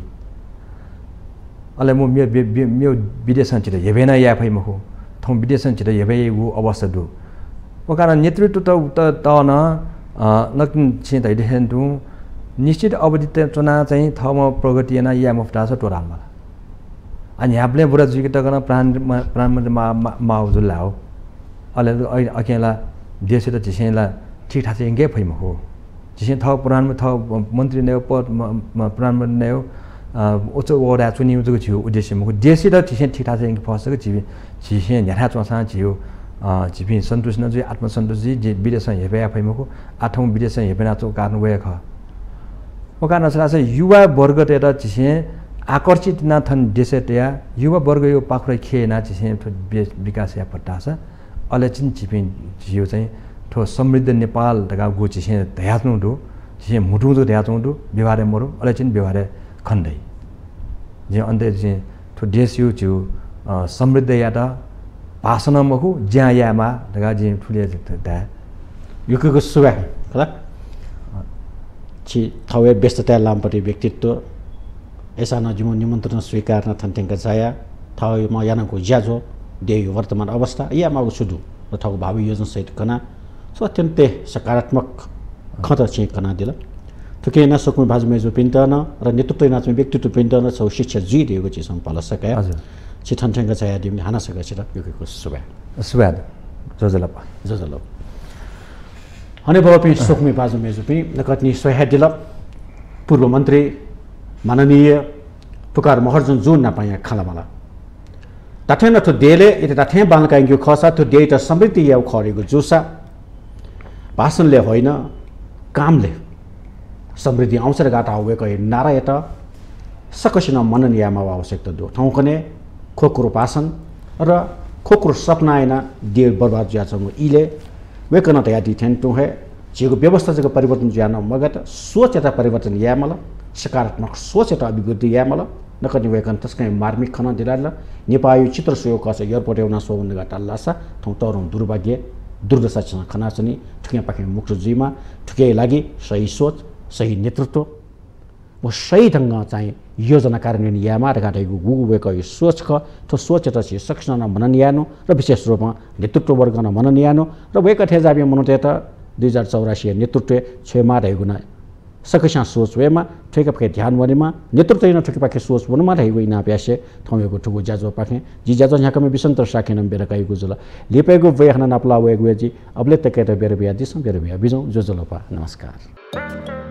S2: अले म मे विदेश छिट हेबेन या फै मखो थौ विदेश छिट हेबे वो अवस्था दु ओ कारण नेतृत्व त त न नकिन छि दैदेन दु निश्चित अवधि चुना चाहिँ थमा प्रगति न या मफ्टा छ टोरालमा अनि हामीले बुरा जुके त गर्न प्राण प्रधानमन्त्री माउजुल लाओ अले अकेला देश त झिसेला ठीक ठाक चाहिँ फैम हो झिसे थ प्रधानमन्त्री थ मन्त्री ने प्रधानमन्त्री ने उच्च वडा चुनिउ जको छिउ उद्देश्य मको देश त झिसे ठीक ठाक चाहिँ फसको झि झिसे न्याठा चसा छिउ झिपि सन्तोष न जो आत्मसन्तोषी जे विदेश हेबे फैमको आठौं विदेश हेबेना चो कारण वय ख ओ कारण छ युवा वर्ग त झिसे आकर्षित न थन देश तया युवा वर्ग यो पाखुरै खेना झिसे विकास या पट्टा छ अले चिन झिपि झिउ चाहिँ ठो समृद्ध नेपाल दगा गो झिसे धयात्नु दु झिसे मुटु जो धयात्नु दु व्यवहार मरु अले चिन व्यवहार खण्डै जे अन्ते जे ठो देश यो झिउ समृद्ध या त भाषण मखु ज्या यामा दगा जे ठुले दा
S1: युकको सुबा होला छि थवे व्यस्तता लामपट्टि व्यक्तित्व ऐसा न जिमो निमन्त्रण स्वीकार्न थन्टेंका छाया थवे म यानको ज्याजो देयो वर्तमान अवस्था या मागु सुदु र थको भावी योजना सहित कना सो अत्यन्तै सकारात्मक खत चाहिँ कना दिला थके न सक्नु भाजमे जो पिन्टन र नेतृत्व नाचमे व्यक्तित्व पिन्टन छ शिक्षा जी दिएको चाहिँ सम्पाल सके हजुर छि थन्टेंका छाया दिम हाना सके छ युकको सुबा
S2: सुबा जजलप
S1: जजलप अनि बपि सक्नु भाजमे जो पि नकटनी सोहे दिला पूर्व मन्त्री माननीय पुकार महर्जन जुन नापाया खालामाला ताठेन त देले इते ताठे बालकाइको खसा त दे त समृद्धि याउ खरेको जुसा भाषणले होइन कामले समृद्धि आउँछ र गाटा होएको नारा यता सकसिन मनन यामा आवश्यकता दो ठाउँकने खोक्रो भाषण र खोक्रो सपना आएन दे बर्बाद ज्याछम इले वेकन त यादि थेन टु है जेको व्यवस्था जको परिवर्तन ज्यान मगत सोच यता परिवर्तन या मला सकारात्मक सोच यता अभिवृद्धि या मला नकनि वेकन तस्कै मार्मिक खना दिलाल नेपाली चित्र सुयो कस एयरपोर्ट एउटा सोवन गटा लासा थौ तरौं दुर्भाग्य दुर्दशा छ खना छनी ठुके पाखे मुक्त जीमा ठुके लागि सही सोच सही नेतृत्व वो सही ढंग चाहिँ योजना कार्यान्वयन यामा रगाटेको गुगु वेक यो सोच ख तो सोच त छ सक्सन मनन यानो र विशेष रूपमा नेतृत्व वर्ग न मनन यानो र वेक ठेजाबी मनुते त दुई हजार चौरासी नेतृत्व छेमा रहेको न सकैसा सोच वेमा ठेक पाखे ध्यान वनेमा नेतृत्व न ठेक पाखे सोच वनमा रहेको इना प्यासे थौएको ठुगु जाजो पाखे जी जाजो यहाँ कमे विसन्तर साकेन बेर काइको जुल लेपेको वे हना नपला वेगु जी अबले तके त बेर बिया दिसम बेर बिया बिजौ जो जलपा नमस्कार।